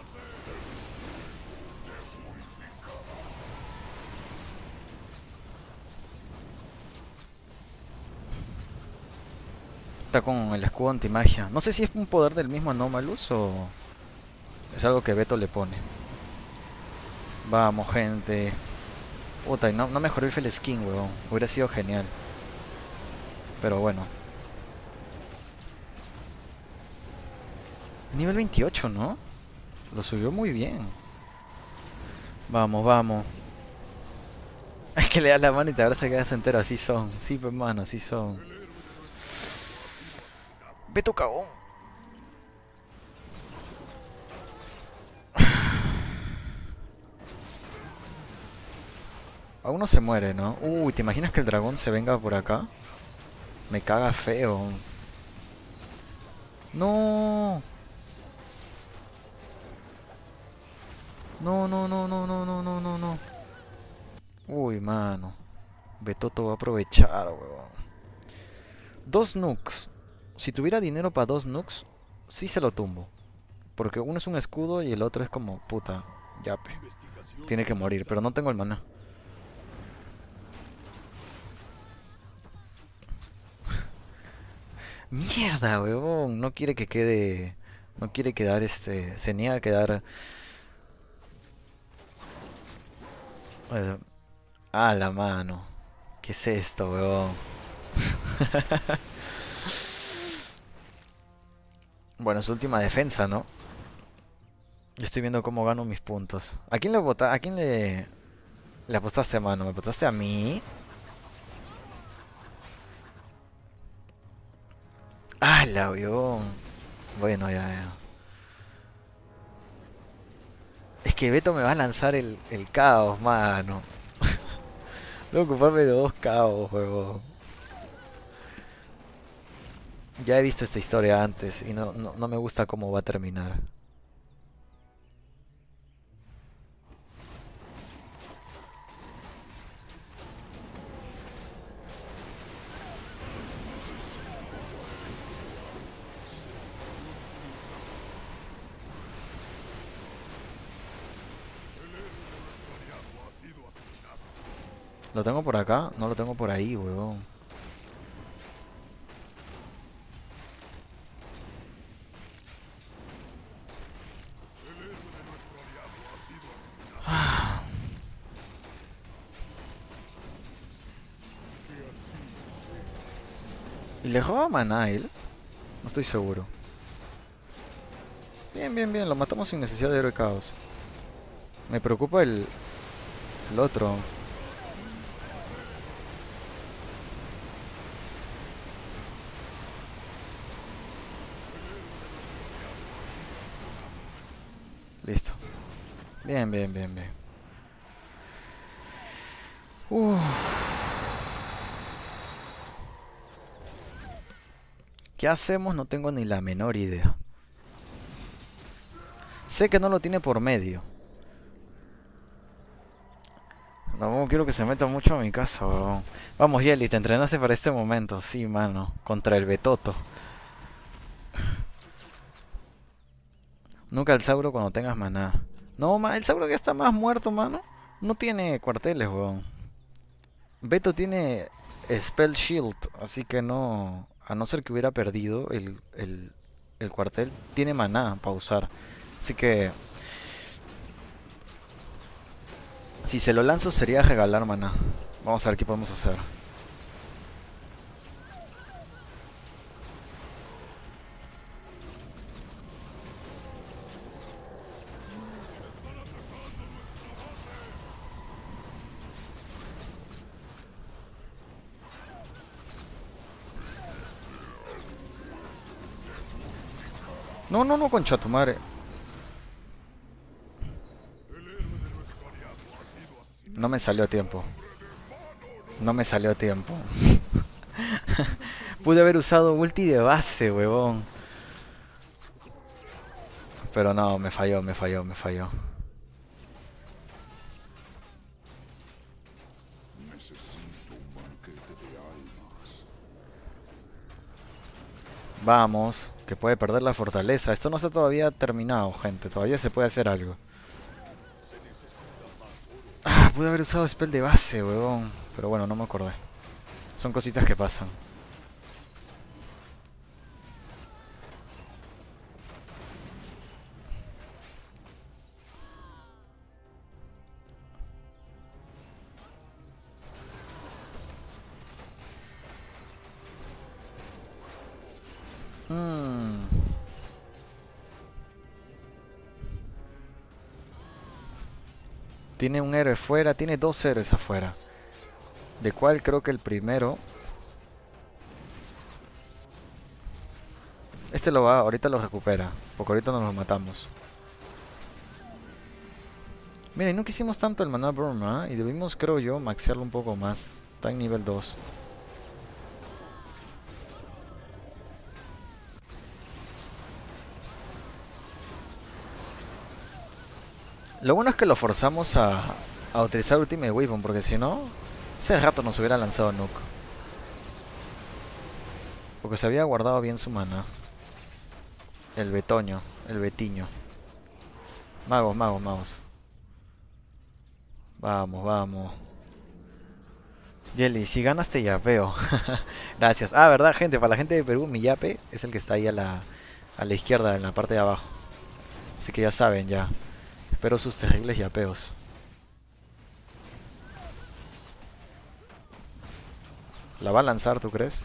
Está con el escudo antimagia. No sé si es un poder del mismo Anomalous o es algo que Beto le pone. Vamos, gente. Puta, y no mejoró el skin, weón. Hubiera sido genial. Pero bueno. Nivel 28, ¿no? Lo subió muy bien. Vamos, vamos. Es que le das la mano y te abraza y quedas entero. Así son. Sí, pues, mano, así son. Beto cagón. Aún no se muere, ¿no? Uy, ¿te imaginas que el dragón se venga por acá? Me caga feo. No. No, no, no, no, no, no, no, no, no. Uy, mano. Betoto va a aprovechar, weón. 2 nukes. Si tuviera dinero para 2 nukes, sí se lo tumbo. Porque uno es un escudo y el otro es como, puta, yape. Tiene que morir, pero no tengo el maná. Mierda, weón. No quiere que quede... No quiere quedar Se niega a quedar... Ah, la mano. ¿Qué es esto, weón? Bueno, es última defensa, ¿no? Yo estoy viendo cómo gano mis puntos. ¿A quién ¿A quién le apostaste a mano? ¿Me apostaste a mí? Ah, la weón. Bueno, ya. Es que Beto me va a lanzar el caos, mano. Tengo que ocuparme de 2 caos, huevón. Ya he visto esta historia antes y no me gusta cómo va a terminar. ¿Lo tengo por acá? No lo tengo por ahí, huevón. ¿Y le roba maná a él? No estoy seguro. Bien, bien, bien. Lo matamos sin necesidad de héroe caos. Me preocupa el otro. Listo. Bien, bien, bien, bien. Uf. ¿Qué hacemos? No tengo ni la menor idea. Sé que no lo tiene por medio. No quiero que se meta mucho a mi casa, weón. Vamos, Yeli, te entrenaste para este momento. Sí, mano. Contra el Betoto. Nunca el Sauro cuando tengas maná. No, el Sauro ya está más muerto, mano. No tiene cuarteles, weón. Beto tiene Spell Shield, así que no... A no ser que hubiera perdido el cuartel, tiene maná para usar. Así que... Si se lo lanzo sería regalar maná. Vamos a ver qué podemos hacer. No, no, no, concha tu madre. No me salió a tiempo. No me salió a tiempo. Pude haber usado ulti de base, huevón. Pero no, me falló, me falló, me falló. Vamos, que puede perder la fortaleza. Esto no está todavía terminado, gente. Todavía se puede hacer algo. Ah, pude haber usado spell de base, huevón. Pero bueno, no me acordé. Son cositas que pasan. Tiene un héroe fuera, tiene dos héroes afuera. De cual creo que el primero... Este lo va, ahorita lo recupera. Porque ahorita nos lo matamos. Miren, no quisimos tanto el Mana Burn, ¿eh? Y debimos, creo yo, maxearlo un poco más. Está en nivel 2. Lo bueno es que lo forzamos a utilizar Ultimate Weapon, porque si no, hace rato nos hubiera lanzado Nuke. Porque se había guardado bien su mana. El Betoño, el Betiño. Magos, magos, magos. Vamos, vamos. Jelly, si ganas te yapeo. Gracias. Ah, verdad, gente, para la gente de Perú, mi yape es el que está ahí a la izquierda, en la parte de abajo. Así que ya saben, ya. Espero sus terribles yapeos. ¿La va a lanzar, tú crees?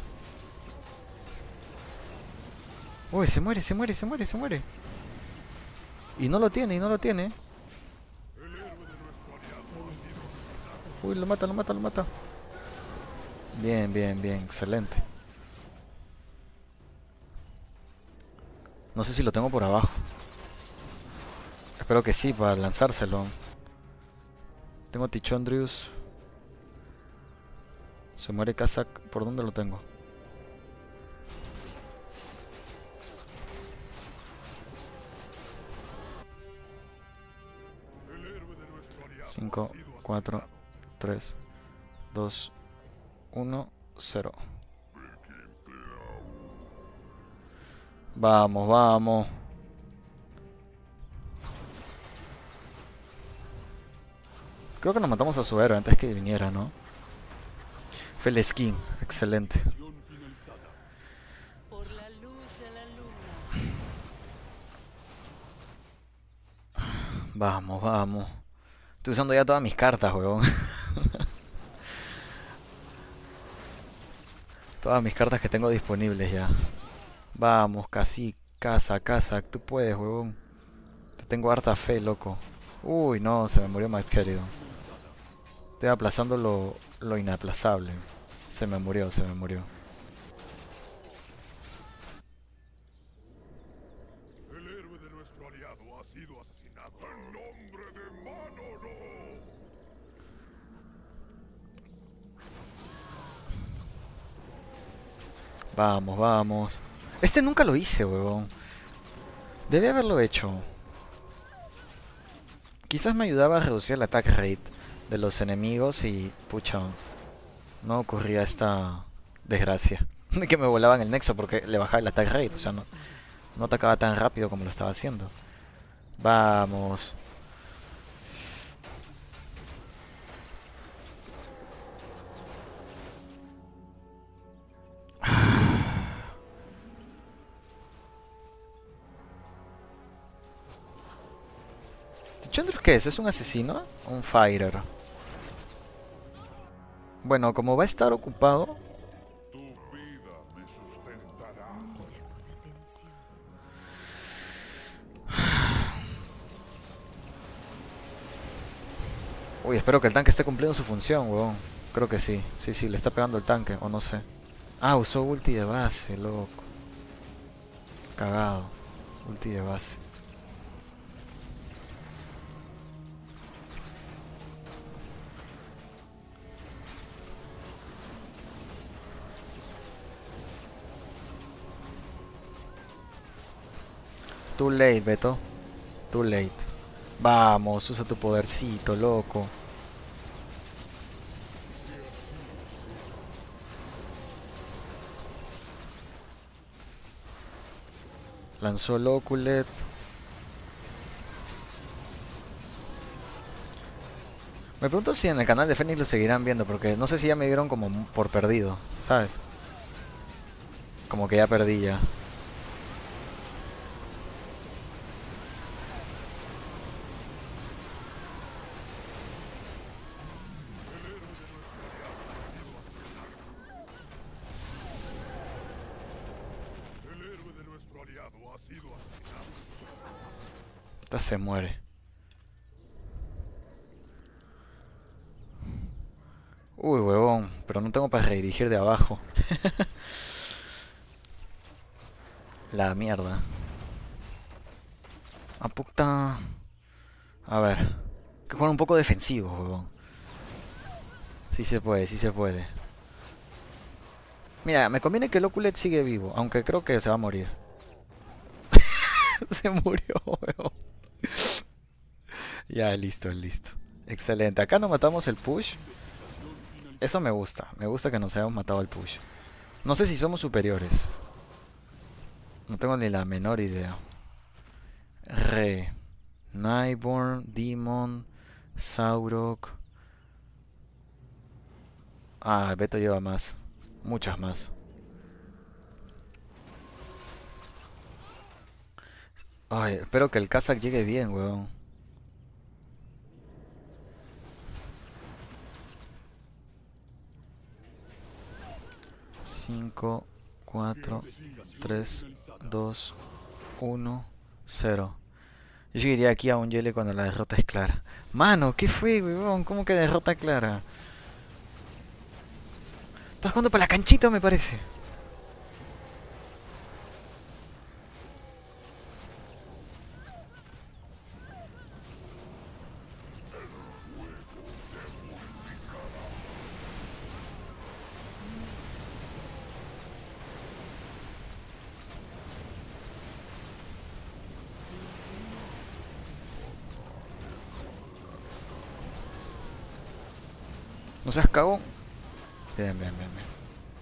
Uy, se muere, se muere, se muere, se muere. Y no lo tiene, y no lo tiene. Uy, lo mata, lo mata, lo mata. Bien, bien, bien, excelente. No sé si lo tengo por abajo. Espero que sí, para lanzárselo. Tengo Tichondrius. Se muere Kazak. ¿Por dónde lo tengo? Cinco, 4, 3, 2, 1, 0. Vamos, vamos. Creo que nos matamos a su héroe antes que viniera, ¿no? Feleskin, excelente. Por la luz de la luna. Vamos, vamos. Estoy usando ya todas mis cartas, weón. Todas mis cartas que tengo disponibles ya. Vamos, casi, casa, tú puedes, huevón. Te tengo harta fe, loco. Uy, no, se me murió más querido. Estoy aplazando lo inaplazable. Se me murió, se me murió. El héroe de nuestro aliado ha sido asesinado. En nombre de Manolo. Vamos, vamos. Este nunca lo hice, huevón. Debe haberlo hecho. Quizás me ayudaba a reducir el attack rate de los enemigos y, pucha, no ocurría esta desgracia de que me volaban el nexo porque le bajaba el attack rate. O sea, no atacaba tan rápido como lo estaba haciendo. Vamos. ¿Chandru qué es? ¿Es un asesino? ¿Un fighter? Bueno, como va a estar ocupado... Tu vida me sustentará. Mira con atención. Uy, espero que el tanque esté cumpliendo su función, weón. Creo que sí. Sí, le está pegando el tanque, o no sé. Ah, usó ulti de base, loco. Cagado. Ulti de base. Too late, Beto. Too late. Vamos, usa tu podercito, loco. Lanzó el Oculet. Me pregunto si en el canal de Fénix lo seguirán viendo, porque no sé si ya me dieron como por perdido, ¿sabes? Como que ya perdí ya. El héroe de nuestro aliado ha sido asesinado. Esta se muere. Uy, huevón, pero no tengo para redirigir de abajo. La mierda. Ah, puta. A ver. Hay que jugar un poco defensivo, huevón. Sí se puede, sí se puede. Mira, me conviene que el Oculet sigue vivo, aunque creo que se va a morir. Se murió, huevón. Ya, listo, listo. Excelente. Acá nos matamos el push. Eso me gusta. Me gusta que nos hayamos matado el push. No sé si somos superiores. No tengo ni la menor idea. Re. Nightborn, Demon, Saurok. Ah, Beto lleva más. Muchas más. Ay, espero que el Kazak llegue bien, weón. Cinco, 4, 3, 2, 1, 0. Yo seguiría aquí a un Yele cuando la derrota es clara. Mano, ¿qué fue, weón? ¿Cómo que derrota clara? Estás jugando para la canchita, me parece. ¿No seas cagón? Bien, bien, bien, bien.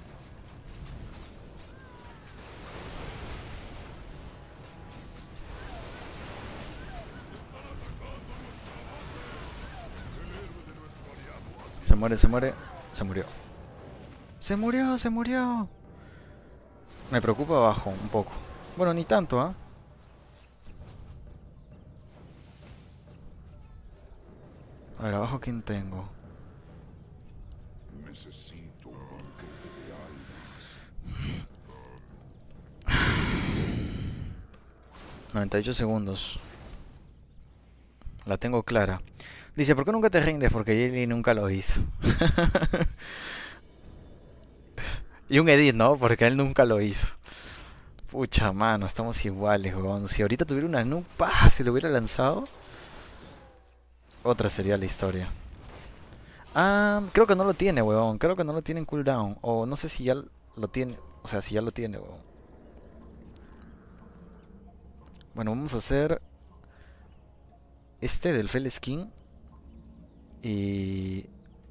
Se muere, se muere. Se murió. Se murió, se murió. Me preocupa abajo un poco. Bueno, ni tanto, ¿ah? A ver, abajo quién tengo. Necesito un banquete de almas. 98 segundos. La tengo clara. Dice, ¿por qué nunca te rindes? Porque Jelly nunca lo hizo. Y un edit, ¿no? Porque él nunca lo hizo. Pucha, mano, estamos iguales, weón. Si ahorita tuviera una nuke, ¡pah! Si lo hubiera lanzado, otra sería la historia. Ah, creo que no lo tiene, weón. Creo que no lo tiene en cooldown. O no sé si ya lo tiene. O sea, si ya lo tiene, weón. Bueno, vamos a hacer este del Fel Skin. Y...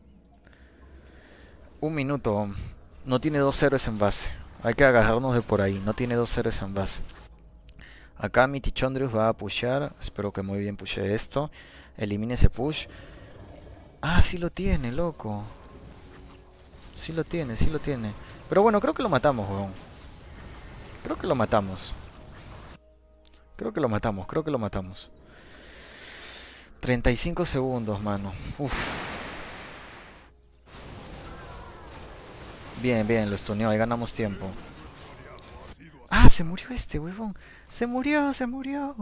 un minuto. No tiene 2 héroes en base. Hay que agarrarnos de por ahí. No tiene 2 héroes en base. Acá mi Tichondrius va a pushear. Espero que muy bien pushe esto. Elimine ese push. Ah, sí lo tiene, loco. Sí lo tiene, sí lo tiene. Pero bueno, creo que lo matamos, weón. Creo que lo matamos. Creo que lo matamos, creo que lo matamos. 35 segundos, mano. Uf. Bien, bien, lo stuneó, ahí ganamos tiempo. Ah, se murió este, huevón. Se murió, se murió.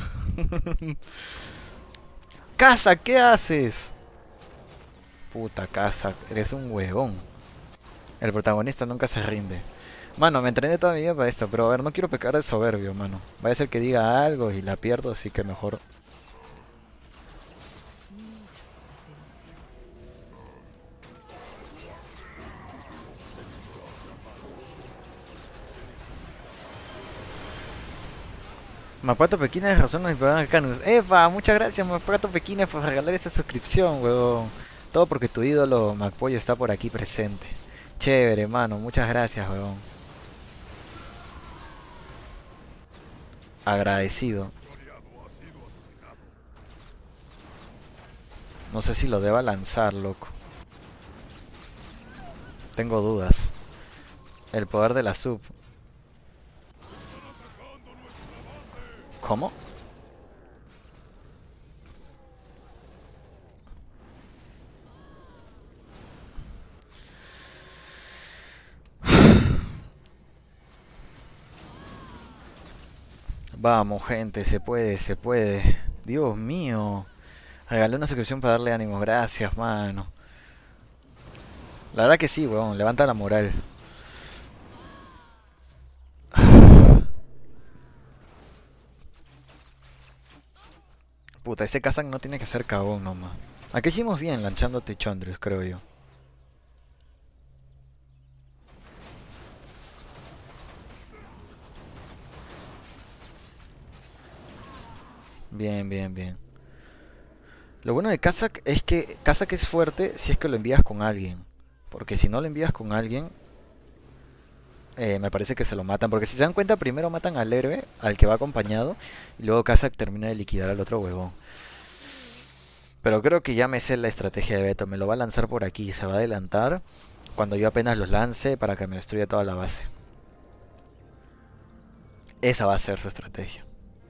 Casa, ¿qué haces? Puta Casa, eres un huevón. El protagonista nunca se rinde. Mano, me entrené toda mi vida para esto, pero a ver, no quiero pecar de soberbio, mano. Vaya a ser que diga algo y la pierdo, así que mejor. Mapato Pequines razón nos programa Canus. ¡Epa! Muchas gracias, Mapato Pequines, por regalar esta suscripción, huevón. Todo porque tu ídolo Macpollo está por aquí presente. Chévere, mano. Muchas gracias, huevón. Agradecido. No sé si lo deba lanzar, loco. Tengo dudas. El poder de la sub. ¿Cómo? Vamos, gente, se puede, se puede. Dios mío. Regalé una suscripción para darle ánimo. Gracias, mano. La verdad que sí, weón. Levanta la moral. Puta, ese Kazan no tiene que ser cagón nomás. Aquí hicimos bien lanzando Tichondrius, creo yo. Bien, bien, bien. Lo bueno de Kazak es que Kazak es fuerte si es que lo envías con alguien. Porque si no lo envías con alguien, me parece que se lo matan. Porque si se dan cuenta, primero matan al héroe, al que va acompañado, y luego Kazak termina de liquidar al otro huevón. Pero creo que ya me sé la estrategia de Beto. Me lo va a lanzar por aquí, se va a adelantar cuando yo apenas los lance para que me destruya toda la base. Esa va a ser su estrategia.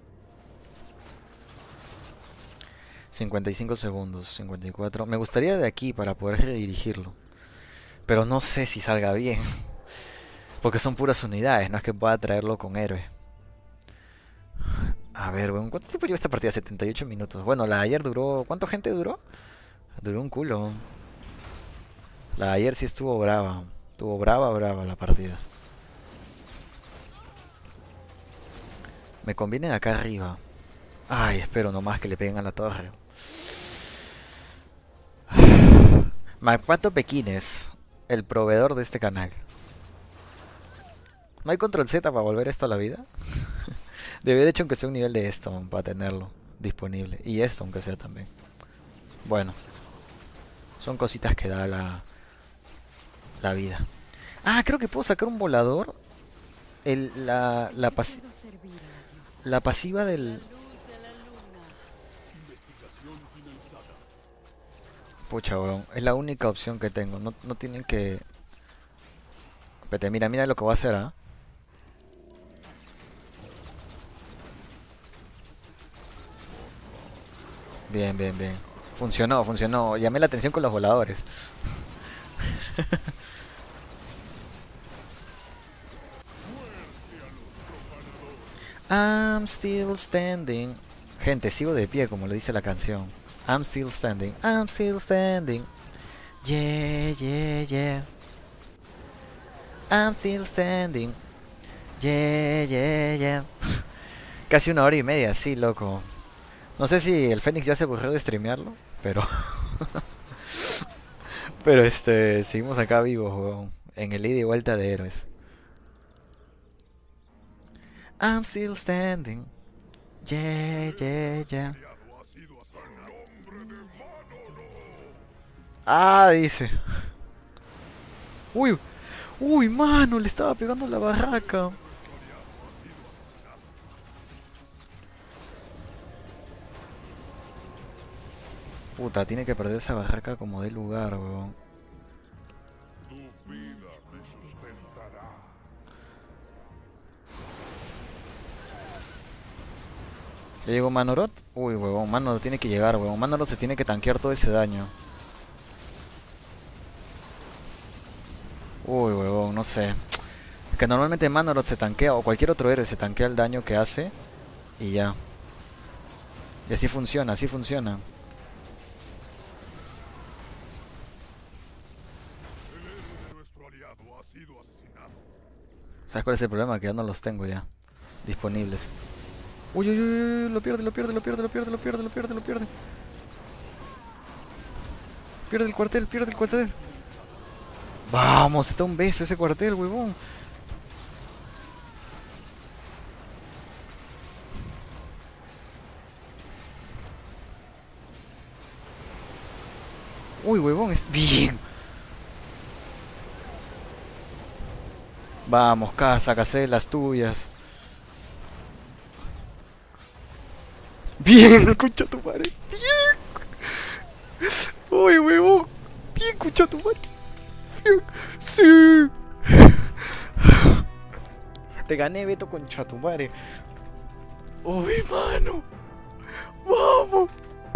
55 segundos, 54. Me gustaría de aquí para poder redirigirlo. Pero no sé si salga bien. Porque son puras unidades, no es que pueda traerlo con héroe. A ver, bueno, ¿cuánto tiempo lleva esta partida? 78 minutos. Bueno, la de ayer duró... ¿Cuánto gente duró? Duró un culo. La de ayer sí estuvo brava. Estuvo brava, brava la partida. Me conviene de acá arriba. Ay, espero nomás que le peguen a la torre. Mapato Pequines, el proveedor de este canal. ¿No hay control Z para volver esto a la vida? Debería hecho aunque sea un nivel de esto para tenerlo disponible. Y esto aunque sea también. Bueno. Son cositas que da la vida. Ah, creo que puedo sacar un volador. La pasiva del... Pucha, weón. Es la única opción que tengo. No tienen que... Vete, mira, mira lo que voy a hacer, ¿ah? Bien, bien, bien. Funcionó, funcionó. Llamé la atención con los voladores. I'm still standing. Gente, sigo de pie como lo dice la canción. I'm still standing. I'm still standing. Yeah, yeah, yeah. I'm still standing. Yeah, yeah, yeah. Casi 1 hora y media, sí, loco. No sé si el Fénix ya se aburrió de streamearlo, pero... pero seguimos acá vivos, weón. En el ida y vuelta de héroes. I'm still standing. Yeah, yeah, yeah. aliado ha sido asesinado. En nombre de Manolo. Ah, dice. Uy, uy, mano, le estaba pegando la barraca. Puta, tiene que perder esa barraca como de lugar, weón. Tu vida me sustentará. ¿Ya llegó Manoroth? Uy, huevón, Manoroth tiene que llegar, huevón. Manoroth se tiene que tanquear todo ese daño. Uy, huevón, no sé. Es que normalmente Manoroth se tanquea, o cualquier otro héroe se tanquea el daño que hace. Y ya. Y así funciona, así funciona. El héroe de nuestro aliado ha sido asesinado. ¿Sabes cuál es el problema? Que ya no los tengo ya disponibles. Uy, uy, uy, uy, lo pierde, lo pierde, lo pierde, lo pierde, lo pierde, lo pierde, lo pierde. Pierde el cuartel, pierde el cuartel. Vamos, está un beso ese cuartel, huevón. Uy, huevón, es bien. Vamos, casa, casé las tuyas. Bien, concha tu madre. Bien. Uy, huevón. Bien, concha tu madre. Bien. Sí. Te gané, Beto, concha tu madre. Uy, mano. Vamos.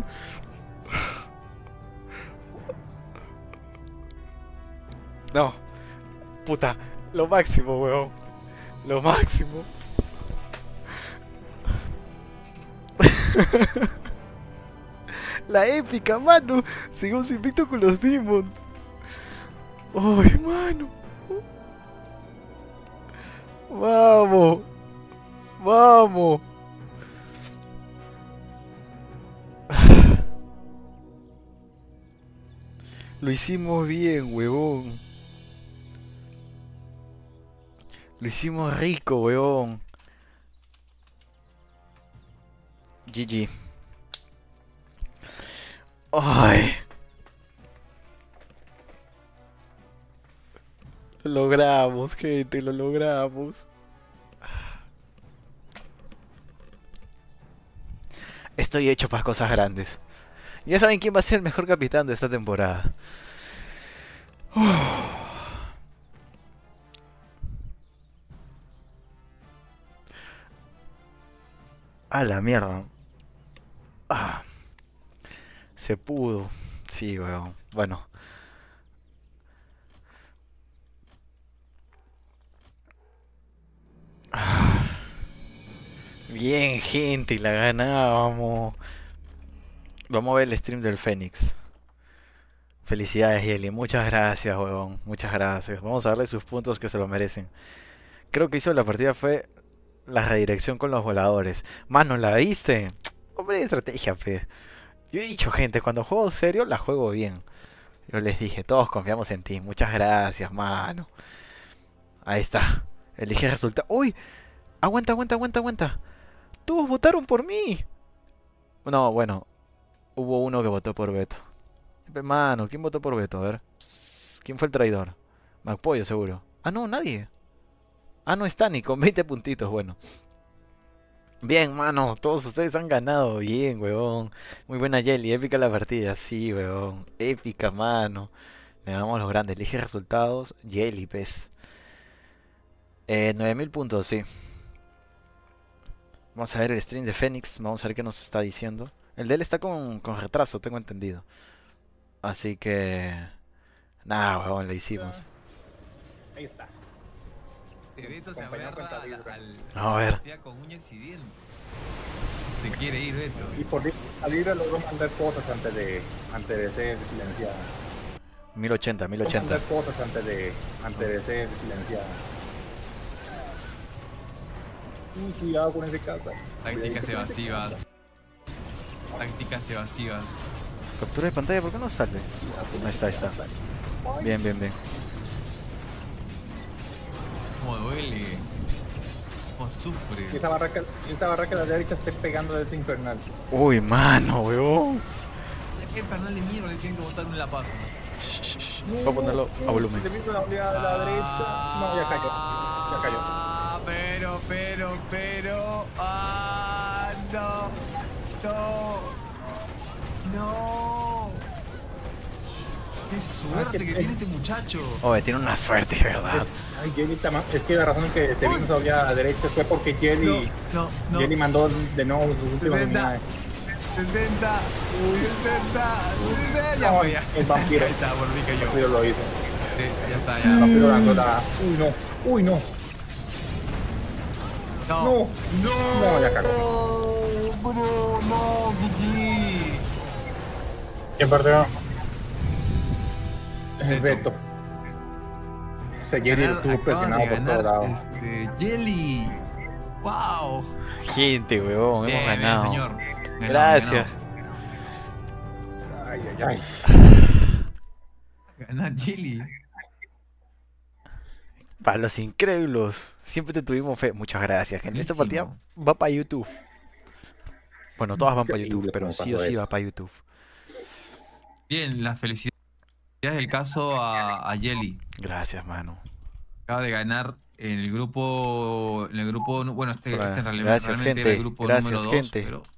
No. Puta. Lo máximo, weón. Lo máximo. La épica, mano. Seguimos invicto con los Demons. Uy, mano. Vamos. Vamos. Lo hicimos bien, huevón. Lo hicimos rico, weón. GG. Ay. Lo logramos, gente, lo logramos. Estoy hecho para cosas grandes. Ya saben quién va a ser el mejor capitán de esta temporada. A la mierda. Ah, se pudo. Sí, weón. Bueno. Ah, bien, gente, y la ganábamos. Vamos a ver el stream del Fénix. Felicidades, Yeli. Muchas gracias, weón. Muchas gracias. Vamos a darle sus puntos que se lo merecen. Creo que hizo la partida fue la redirección con los voladores. Mano, ¿la viste? Hombre de estrategia, fe. Yo he dicho, gente, cuando juego serio, la juego bien. Yo les dije, todos confiamos en ti. Muchas gracias, mano. Ahí está. Elige resultado. ¡Uy! Aguanta, aguanta, aguanta, aguanta. Todos votaron por mí. No, bueno. Hubo uno que votó por Beto. Mano, ¿quién votó por Beto? A ver. ¿Quién fue el traidor? McPollo, seguro. Ah, no, nadie. Ah, no está ni con 20 puntitos, bueno. Bien, mano, todos ustedes han ganado. Bien, weón. Muy buena Jelly, épica la partida. Sí, weón. Épica, mano. Le damos los grandes. Elige resultados. Jelly, pez. 9000 puntos, sí. Vamos a ver el stream de Fénix. Vamos a ver qué nos está diciendo. El de él está con retraso, tengo entendido. Así que... Nada, weón, le hicimos. Ahí está. Beto se Compañero aferra Pentavibra. A ver. partida con uñas y dientes. Se quiere ir, Beto. Y por Libra logró mandar cosas antes de ser silenciada. 1080, Logró 1080. mandar cosas antes de ser silenciada. Cuidado con ese casa. Tácticas evasivas. Tácticas evasivas. Captura de pantalla, ¿por qué no sale? Ahí está, ahí está. Bien, bien, bien. Cómo duele. Cómo sufre. Esa barraca de la derecha esté pegando desde infernal. Uy, mano, weón. Qué canal de mierda le tienen que botarme la paz. Voy a ponerlo a volumen. Le vino la oleada de la derecha. No, ya cayó. Ya cayó. Pero. No. Qué suerte que tiene este muchacho. Oye, tiene una suerte, ¿verdad? Ay, Jelly está mal. Es que la razón que se vino esa oleada a la derecha fue porque Jelly No. Jelly mandó de nuevo sus últimas 60. unidades. 60. Ya No, fue, ya. el vampiro. Ahí está, volví que yo. Pero lo hizo. Sí, ya está, El ya. vampiro lanzó la. Uy, no. No, ya cagó. Bro, no, GG. ¿Quién perdió? Es Beto. Beto. Ese Jelly lo tuvo Acaba presionado de por ganar, todos lados. Jelly. Wow. Gente, weón, hemos Bien, ganado. señor. Ganamos, Gracias. Ay. Ganar Jelly. Para los incrédulos, siempre te tuvimos fe. Muchas gracias, gente. Esta partida Buenísimo. va para YouTube. Bueno, todas van para Increíble YouTube, pero cómo sí o pasó sí eso. va para YouTube. Bien, las felicidades del caso a Jelly. Gracias, mano. Acaba de ganar en el grupo, bueno, este en realidad, Gracias, realmente era el gente. grupo Gracias, número 2, gente. pero